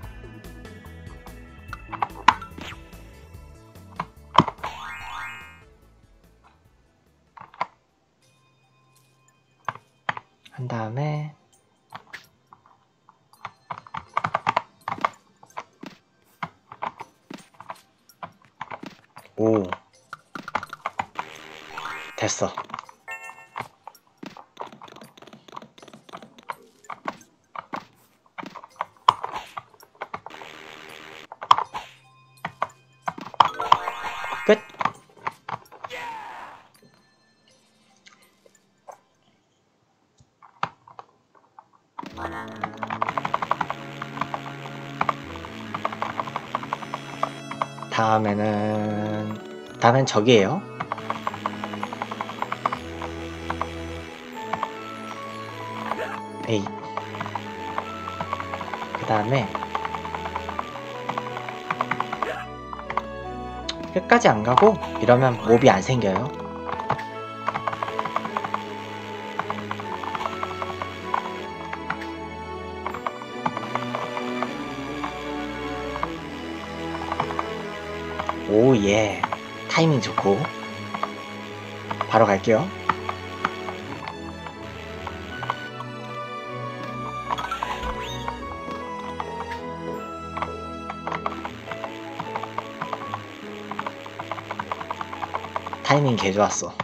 한 다음에 오 됐어. 끝. 다음엔 저기에요. 에이. 그 다음에 끝까지 안 가고 이러면 몹이 안 생겨요. 오, 예. 타이밍 좋고. 바로 갈게요. 타이밍 개 좋았어.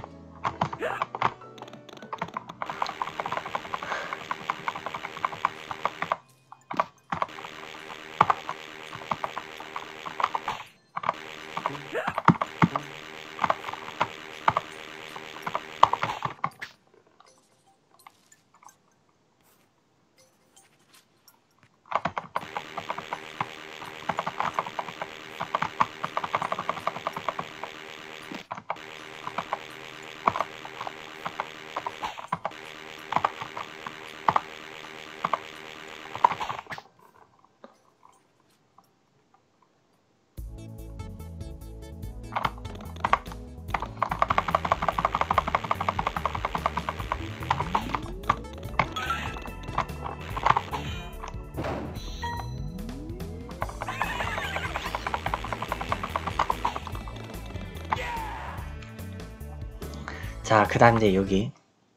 자, 그 다음 이제 여기.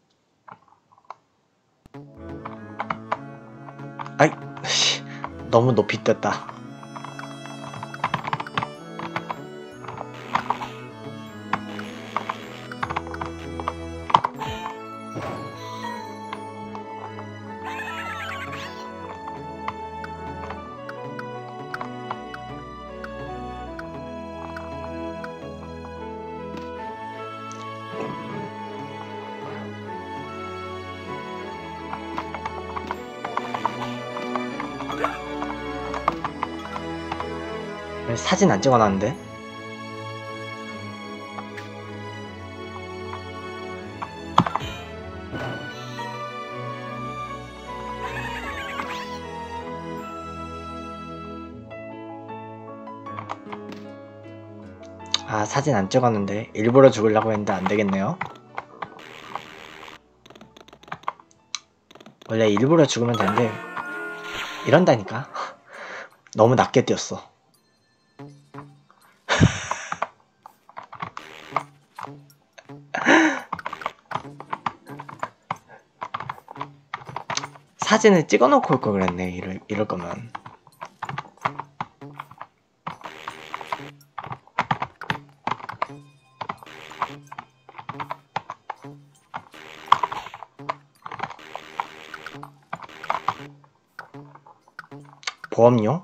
아이, 너무 높이 떴다. 사진 안 찍어놨는데? 아, 사진 안 찍었는데 일부러 죽으려고 했는데 안 되겠네요. 원래 일부러 죽으면 되는데 이런다니까. 너무 낮게 뛰었어. 사진을 찍어놓고 올 걸 그랬네. 이럴 거면. 보험료?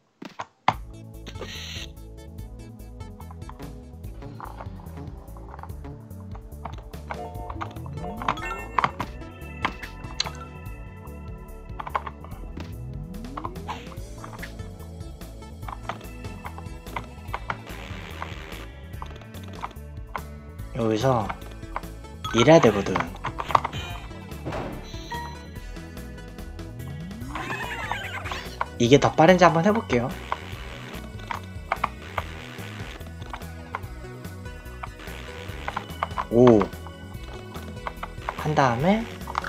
여기서 일해야 되거든. 이게 더 빠른지 한번 해볼게요. 오. 한 다음에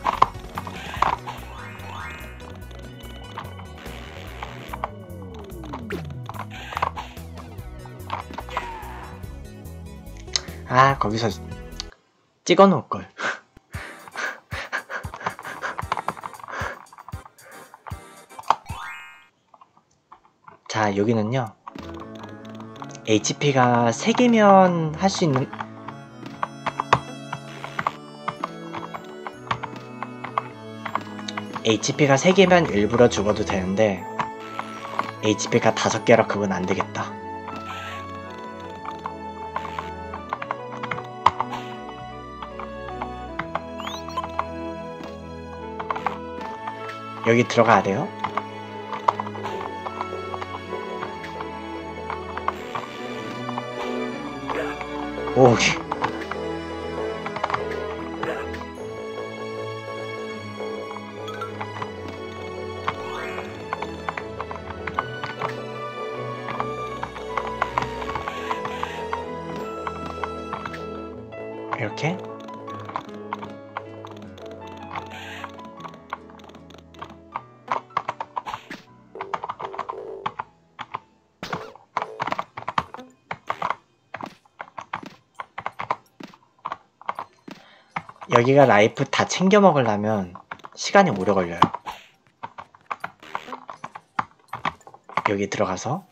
아, 거기서 찍어 놓을걸. 자, 여기는요. HP가 3개면 할 수 있는 HP가 3개면 일부러 죽어도 되는데 HP가 5개라 그건 안 되겠다. 여기 들어가야 돼요. 오. 이렇게 여기가 라이프 다 챙겨 먹으려면 시간이 오래 걸려요. 여기 들어가서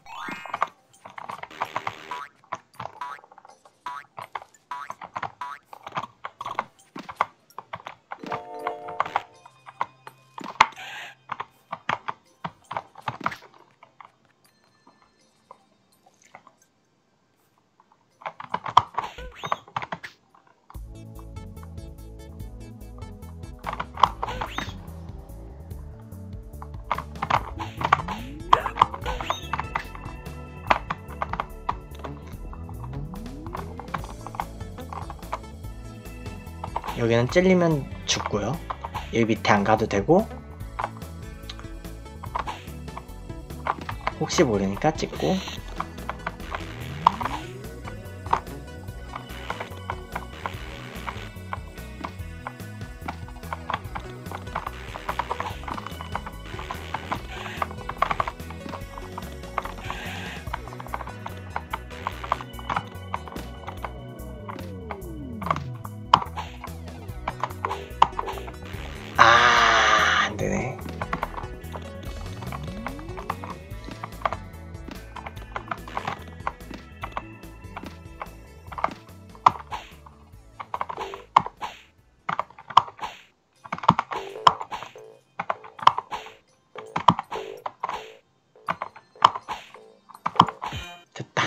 여기는 찔리면 죽고요. 여기 밑에 안 가도 되고 혹시 모르니까 찍고 안되네. 됐다.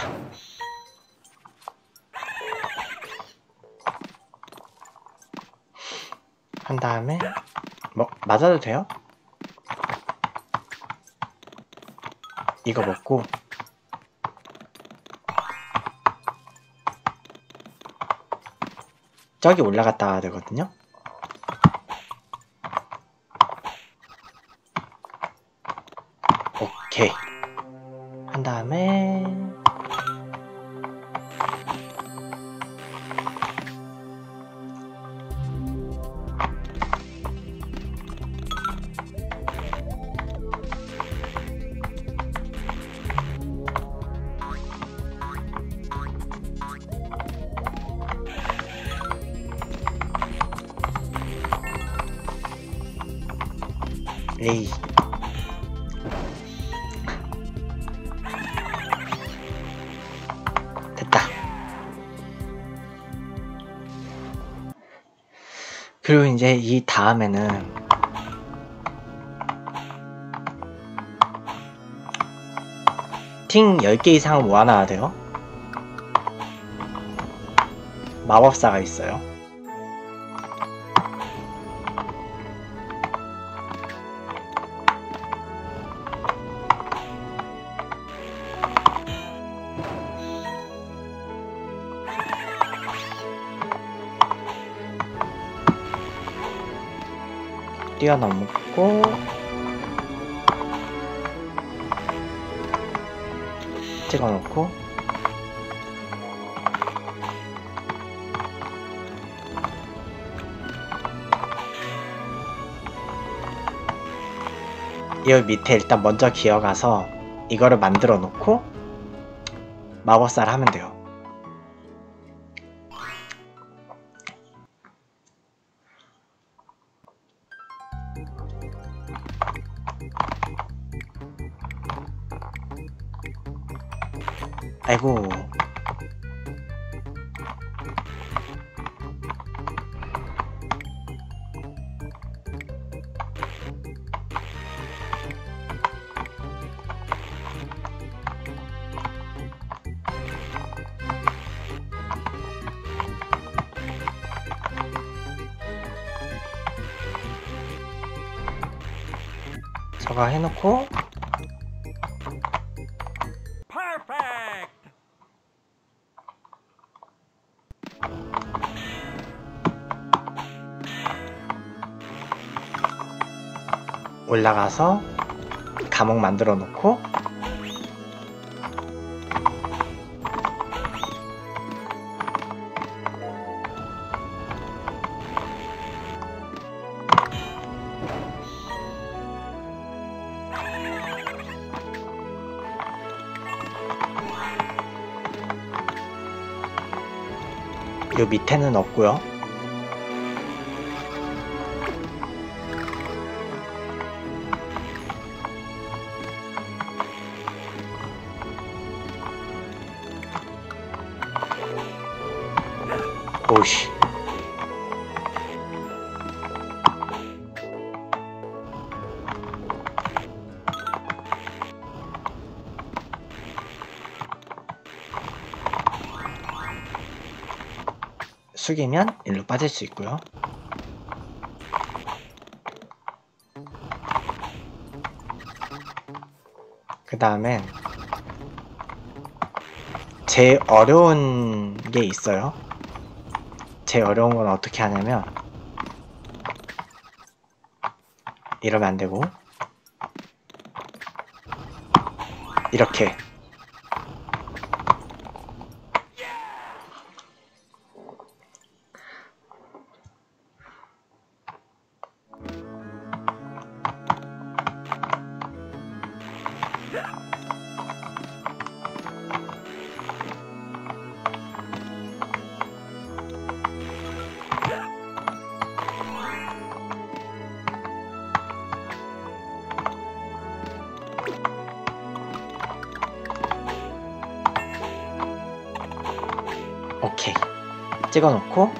한 다음에 뭐 맞아도 돼요? 이거 먹고 저기 올라갔다 와야 되거든요. 오케이. 한 다음에 에이. 됐다. 그리고 이제 이 다음에는 팅 10개 이상을 모아놔야 돼요. 마법사가 있어요. 뛰어넘고 찍어놓고 여기 밑에 일단 먼저 기어가서 이거를 만들어 놓고 마법사를 하면 돼요. 아이고. 저거 해놓고 올라가서 감옥 만들어 놓고 요 밑에는 없고요. 오씨. 숙이면 일로 빠질 수 있고요. 그 다음엔 제일 어려운 게 있어요. 제일 어려운 건 어떻게 하냐면 이러면 안 되고 이렇게 오케이 찍어놓고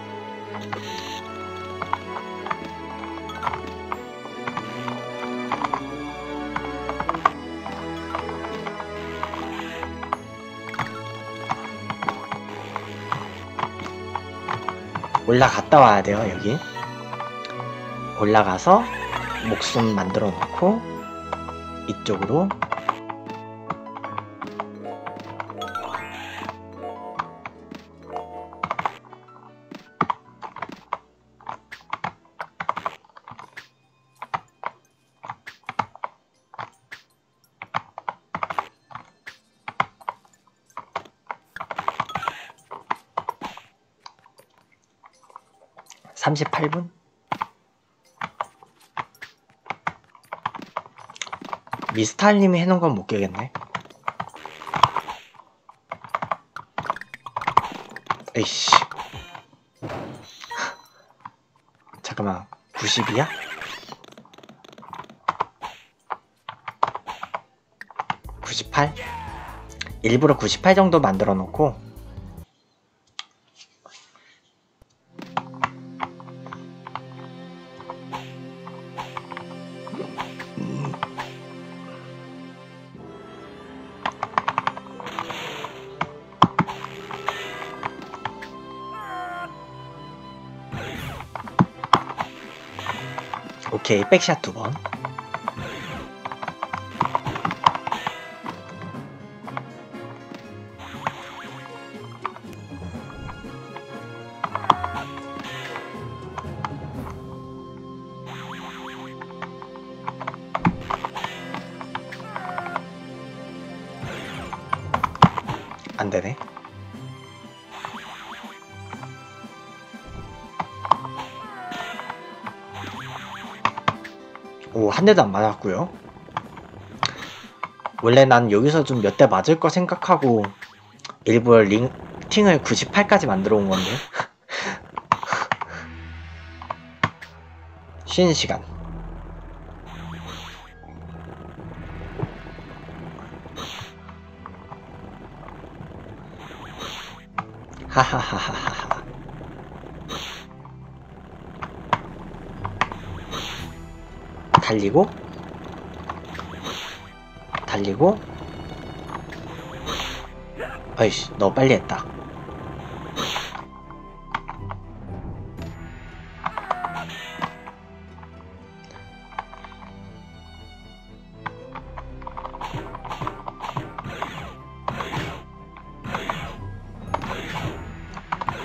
올라갔다 와야 돼요. 여기 올라가서 목숨 만들어 놓고 이쪽으로 (38분) 미스탈님이 해놓은 건 못 깨겠네. 에이씨. 잠깐만 90이야? (98) 일부러 98 정도 만들어 놓고 오케이 백샷 2번 안되네. 오, 한 대도 안 맞았고요. 원래 난 여기서 좀 몇 대 맞을 거 생각하고 일부러 팅을 98까지 만들어 온 건데. 쉬는 시간. 하하하하하. 달리고 달리고 아이씨 너무 빨리 했다.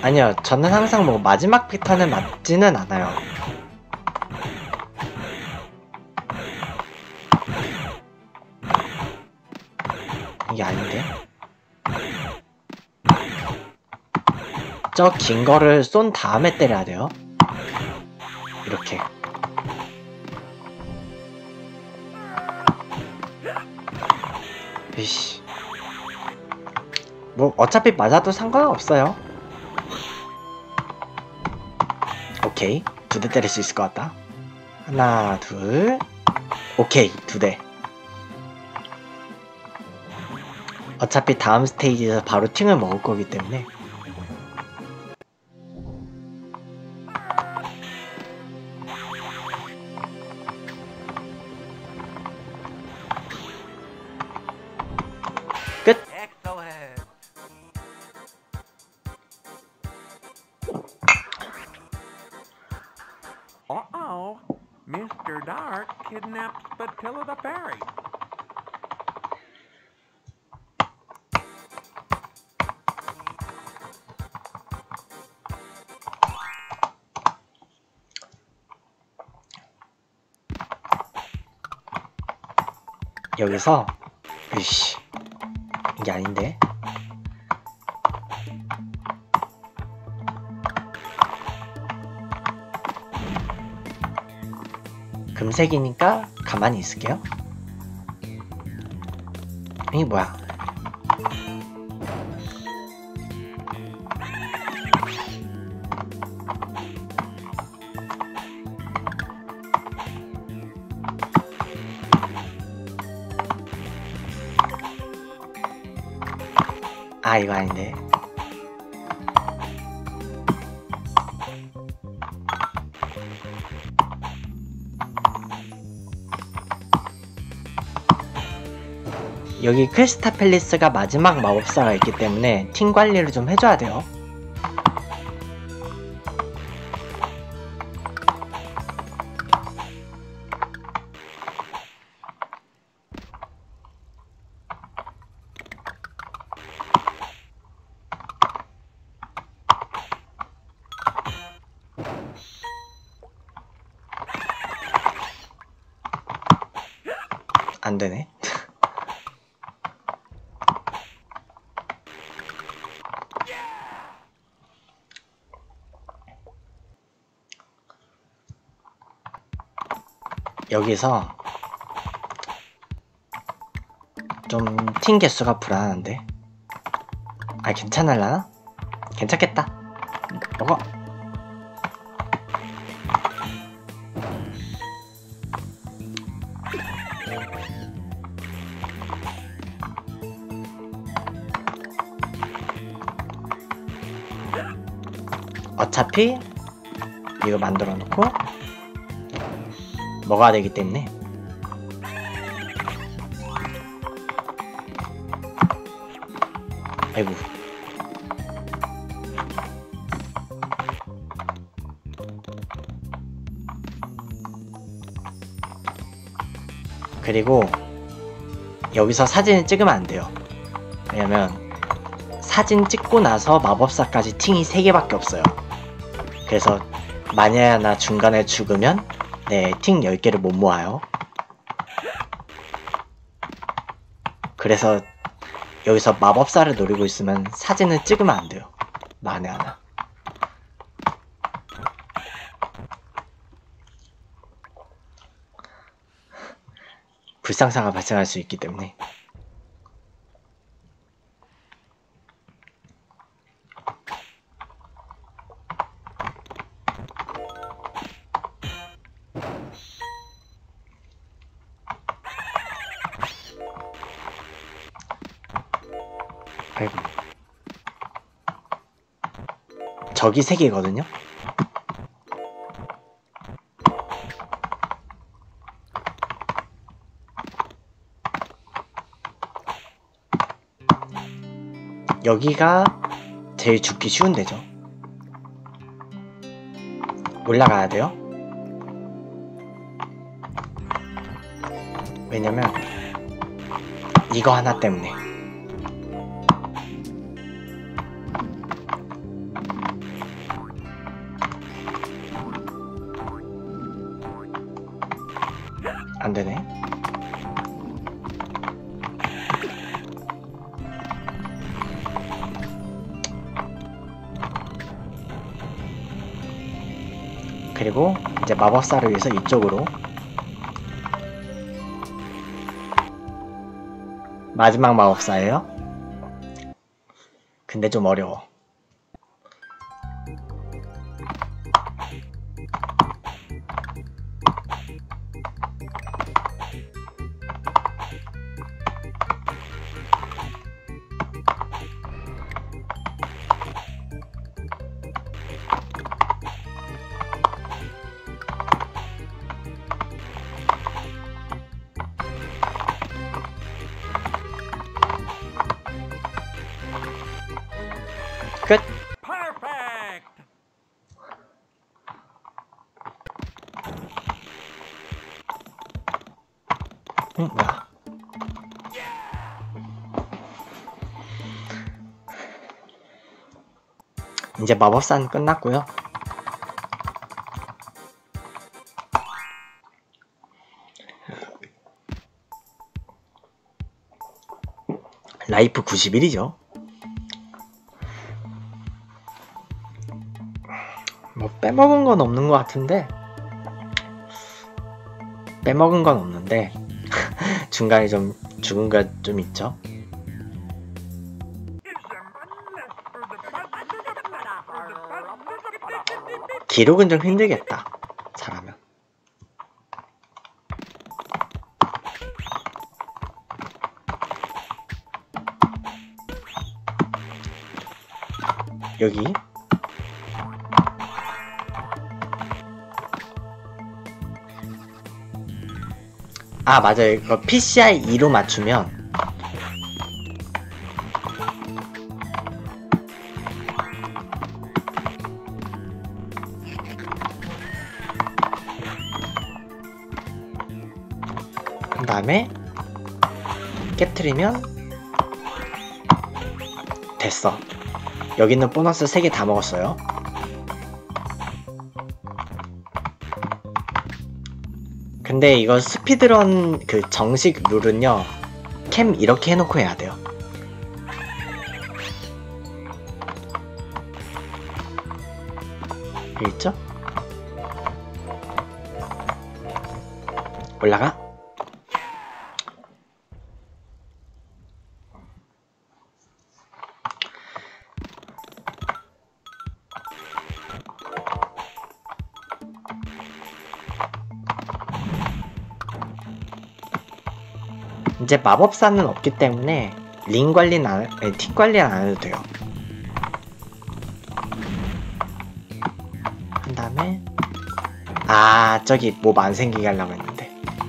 아니요, 저는 항상 뭐 마지막 패턴을 맞지는 않아요. 이게 아닌데? 저 긴 거를 쏜 다음에 때려야 돼요. 이렇게. 이씨. 뭐 어차피 맞아도 상관없어요. 오케이. 2대 때릴 수 있을 것 같다. 하나, 둘. 오케이. 2대. 어차피 다음 스테이지에서 바로 팅을 먹을 거기 때문에. 끝!
Uh-oh. Mr. Dark kidnapped Spatilla the Fairy.
여기서 으이씨 이게 아닌데. 금색이니까 가만히 있을게요. 이게 뭐야? 아, 이거 아닌데. 여기 크리스타 팰리스가 마지막 마법사가 있기 때문에 팀 관리를 좀 해줘야 돼요. 안 되네. 여기서 좀 팀 개수가 불안한데. 아, 괜찮을라나? 괜찮겠다. 먹어. 어차피 이거 만들어 놓고 먹어야 되기 때문에. 아이고. 그리고 여기서 사진을 찍으면 안 돼요. 왜냐면 사진 찍고 나서 마법사까지 팅이 3개밖에 없어요. 그래서 만약에 나 중간에 죽으면 팅 10개를 못 모아요. 그래서 여기서 마법사를 노리고 있으면 사진을 찍으면 안 돼요. 만에 하나. 불상사가 발생할 수 있기 때문에. 아이고. 저기 3개거든요? 여기가 제일 죽기 쉬운 데죠. 올라가야 돼요. 왜냐면 이거 하나 때문에. 안 되네. 그리고 이제 마법사를 위해서 이쪽으로. 마지막 마법사예요. 근데 좀 어려워. 끝!
Perfect!
뭐야. 이제 마법사는 끝났고요. 라이프 91이죠. 뭐 빼먹은 건 없는 것 같은데, 빼먹은 건 없는데 중간에 좀 죽은 거 좀 있죠. 기록은 좀 힘들겠다, 잘하면. 여기 아 맞아요, 이거 PCI 2로 맞추면 그 다음에 깨트리면 됐어. 여기 있는 보너스 3개 다 먹었어요. 근데 이거 스피드런 그 정식 룰은요, 캠 이렇게 해놓고 해야 돼요. 여기 있죠? 올라가? 이제 마법사는 없기 때문에 링 관리는 팀 관리는 안 해도 돼요. 한 다음에 아 저기 몹 안 생기게 하려고 했는데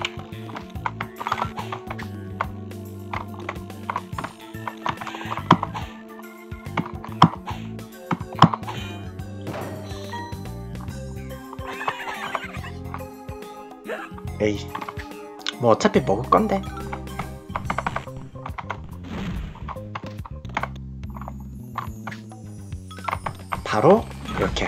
에이 뭐 어차피 먹을 건데. 바로 이렇게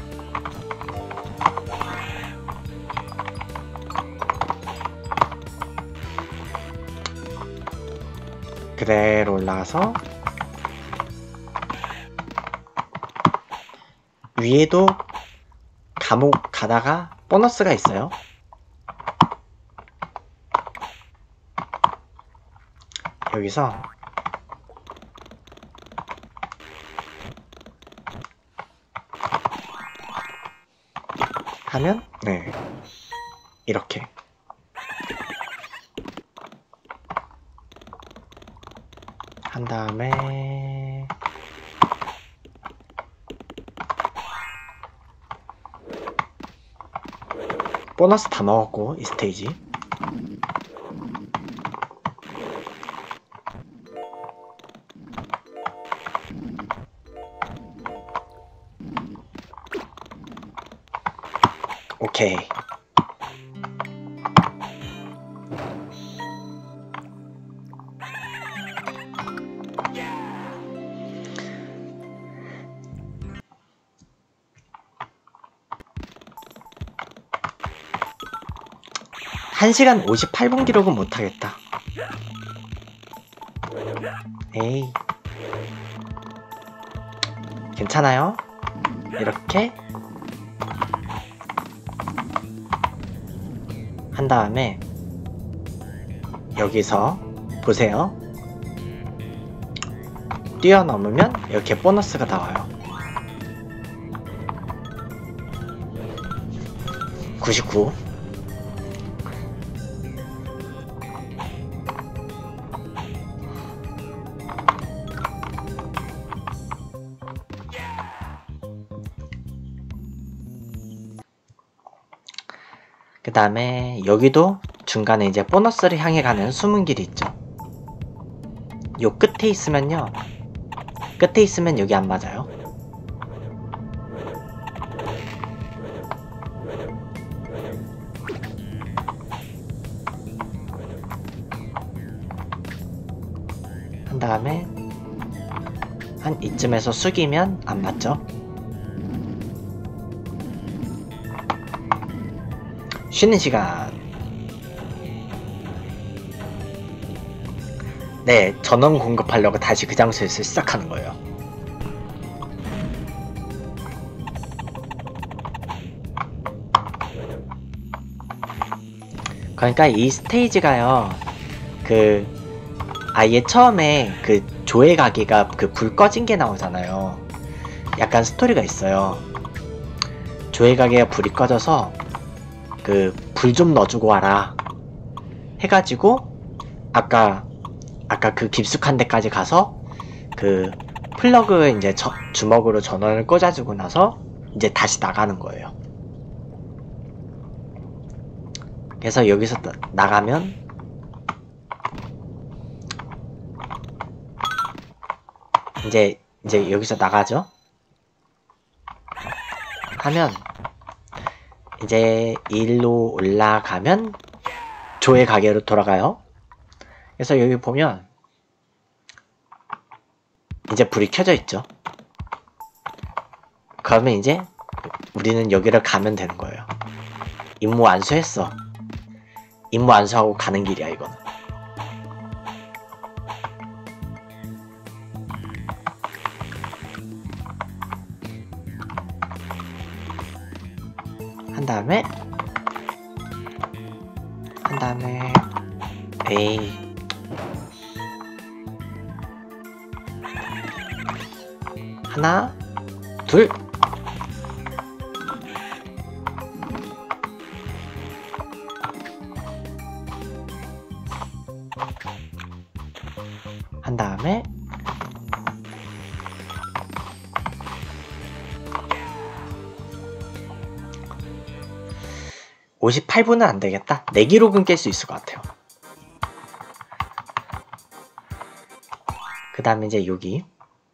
그대로 올라가서 위에도 감옥 가다가 보너스가 있어요. 여기서 하면 네 이렇게 한 다음에 보너스 다 먹었고 이 스테이지 오케이. 1시간 58분 기록은 못하겠다. 에이, 괜찮아요. 이렇게 한 다음에 여기서 보세요. 뛰어넘으면 이렇게 보너스가 나와요. 99. 그 다음에 여기도 중간에 이제 보너스를 향해 가는 숨은 길이 있죠. 요 끝에 있으면요. 끝에 있으면 여기 안 맞아요. 한 다음에 한 이쯤에서 숙이면 안 맞죠. 쉬는 시간. 네, 전원 공급하려고 다시 그 장소에서 시작하는 거예요. 그러니까 이 스테이지가요, 아예 처음에 그 조회 가게가 그 불 꺼진 게 나오잖아요. 약간 스토리가 있어요. 조회 가게가 불이 꺼져서 그 불 좀 넣어주고 와라 해가지고 아까 그 깊숙한 데까지 가서 그 플러그 이제 주먹으로 전원을 꽂아주고 나서 이제 다시 나가는 거예요. 그래서 여기서 나가면 이제 여기서 나가죠. 하면 이제 일로 올라가면 조의 가게로 돌아가요. 그래서 여기 보면 이제 불이 켜져 있죠. 그러면 이제 우리는 여기를 가면 되는 거예요. 임무 완수했어. 임무 완수하고 가는 길이야, 이거는. 한 다음에 에이, 하나, 둘. 한 다음에 58분은 안 되겠다. 내 기록은 깰 수 있을 것 같아요. 그 다음에 이제 여기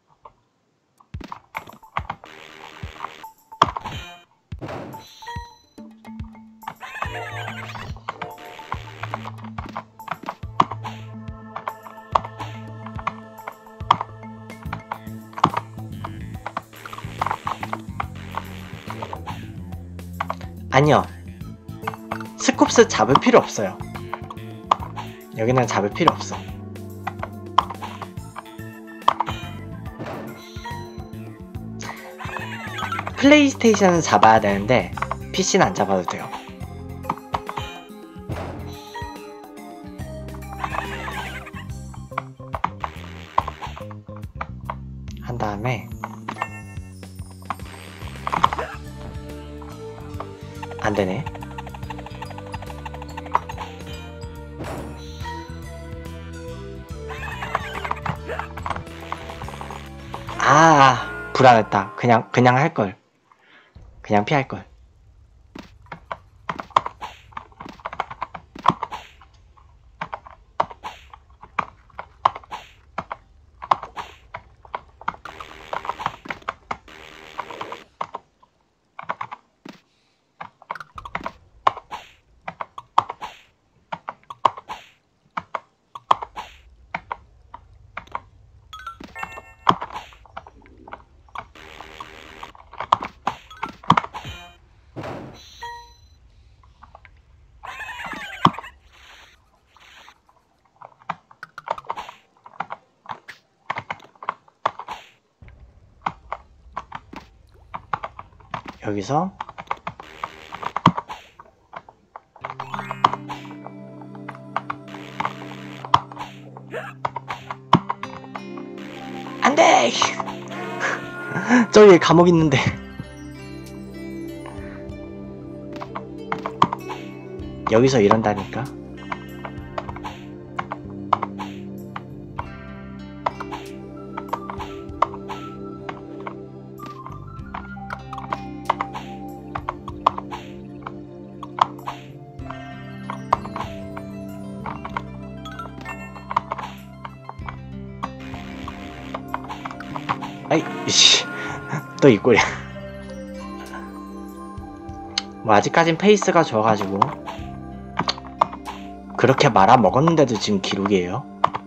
아니요. 스콥스 잡을 필요 없어요. 여기는 잡을 필요 없어. 플레이스테이션은 잡아야 되는데 PC는 안 잡아도 돼요. 한 다음에 안 되네. 아, 불안했다. 그냥 할 걸. 그냥 피할 걸. 여기서 안돼! 저기 감옥 있는데. 여기서 이런다니까. 아이, 씨, 또 이 꼴이야. 뭐 아직까진 페이스가 좋아가지고 그렇게 말아 먹었는데도 지금 기록이에요.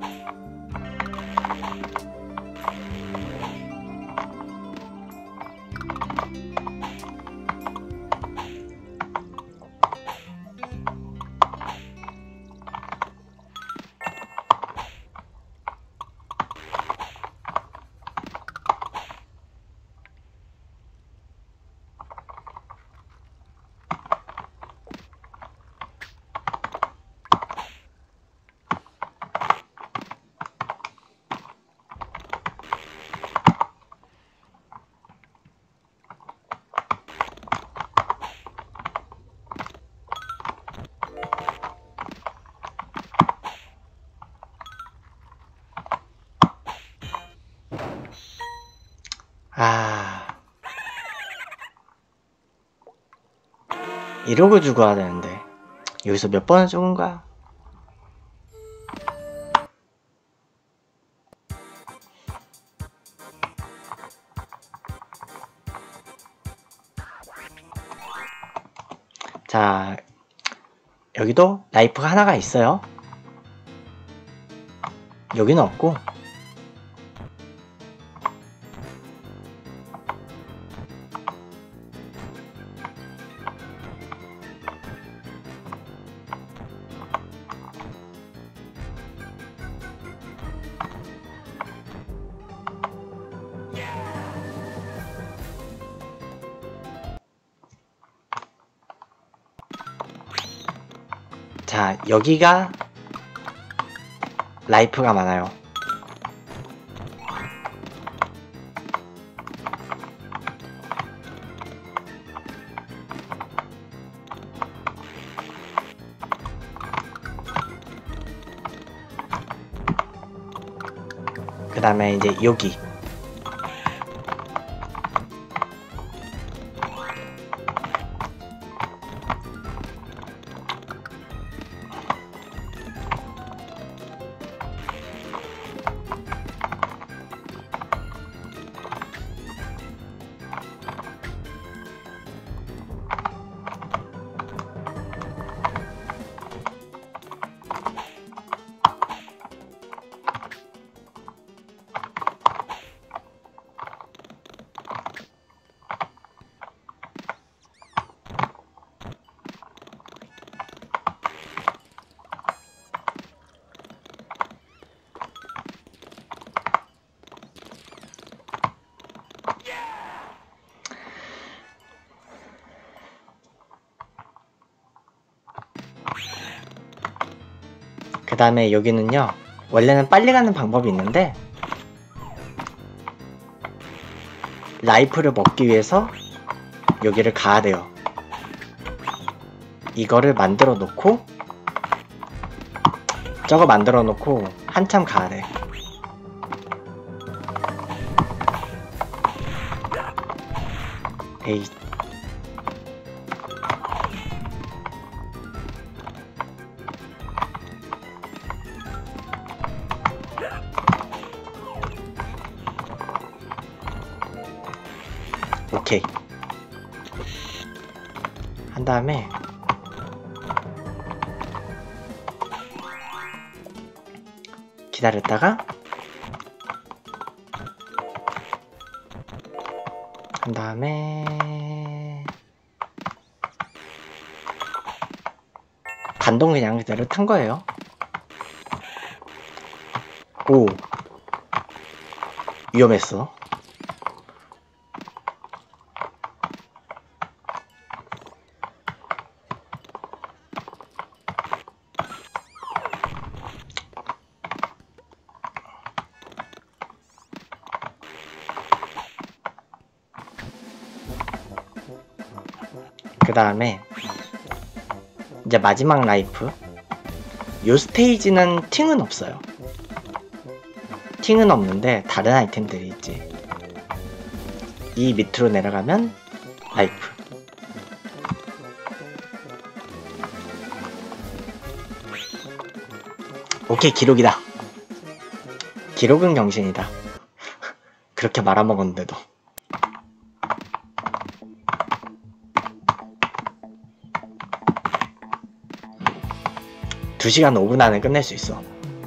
이러고 죽어야 되는데 여기서 몇 번을 죽은 거야? 자, 여기도 라이프가 하나가 있어요. 여기는 없고. 자, 여기가 라이프가 많아요. 그 다음에 이제 여기 그 다음에 여기는요, 원래는 빨리 가는 방법이 있는데 라이프를 먹기 위해서 여기를 가야 돼요. 이거를 만들어 놓고 저거 만들어 놓고 한참 가야 돼. 에이, 오케이. 한 다음에 기다렸다가 한 다음에 반동 그냥 그대로 탄 거예요. 오, 위험했어. 그 다음에 이제 마지막 라이프. 요 스테이지는 팅은 없어요. 팅은 없는데 다른 아이템들이 있지. 이 밑으로 내려가면 라이프. 오케이, 기록이다. 기록은 경신이다. 그렇게 말아먹었는데도. 두 시간 5분 안에 끝낼 수 있어.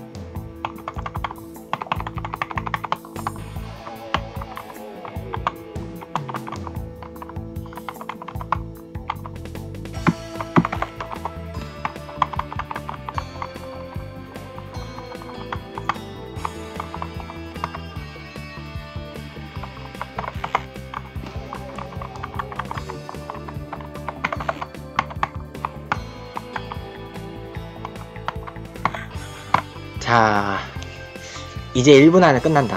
자, 이제 1분 안에 끝난다.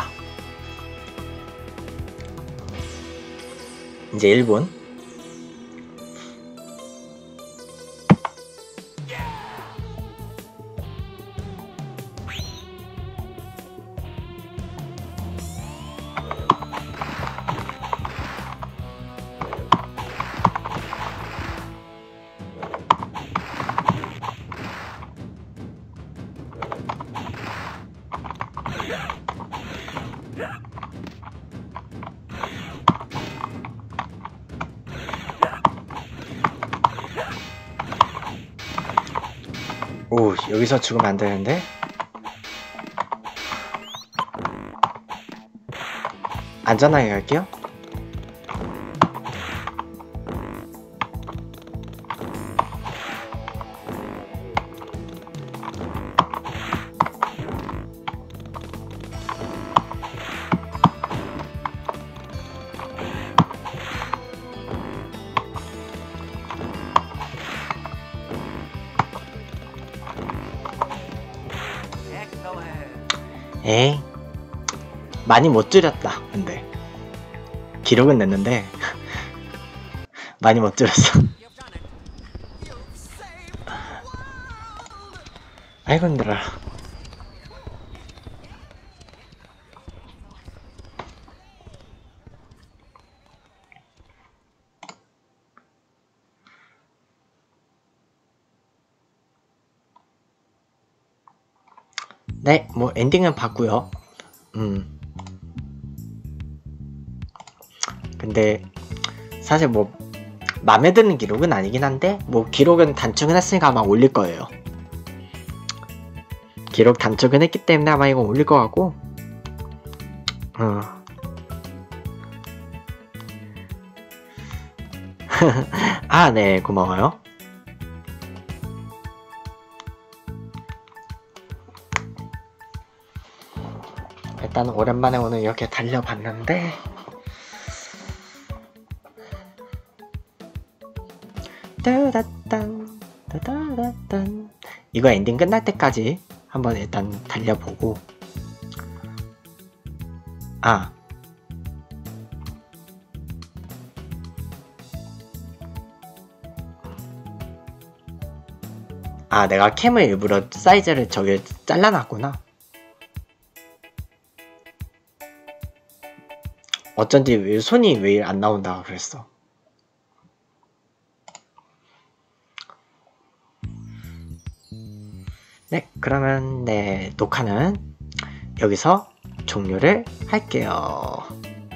이제 1분. 오, 여기서 죽으면 안 되는데? 안전하게 갈게요. 에이, 많이 못 줄였다. 근데 기록은 냈는데 많이 못 줄였어. 아이고 힘들어라. 네, 뭐 엔딩은 봤고요. 근데 사실 뭐 맘에 드는 기록은 아니긴 한데 뭐 기록은 단축은 했으니까 아마 올릴 거예요. 기록 단축은 했기 때문에 아마 이거 올릴 것 같고. 아, 네, 고마워요. 일단 오랜만에 오늘 이렇게 달려봤는데 따다딴 따다딴 이거 엔딩 끝날 때까지 한번 일단 달려보고. 내가 캠을 일부러 사이즈를 저기 잘라놨구나. 어쩐지 손이 왜 안 나온다 그랬어. 네, 그러면 네, 녹화는 여기서 종료를 할게요.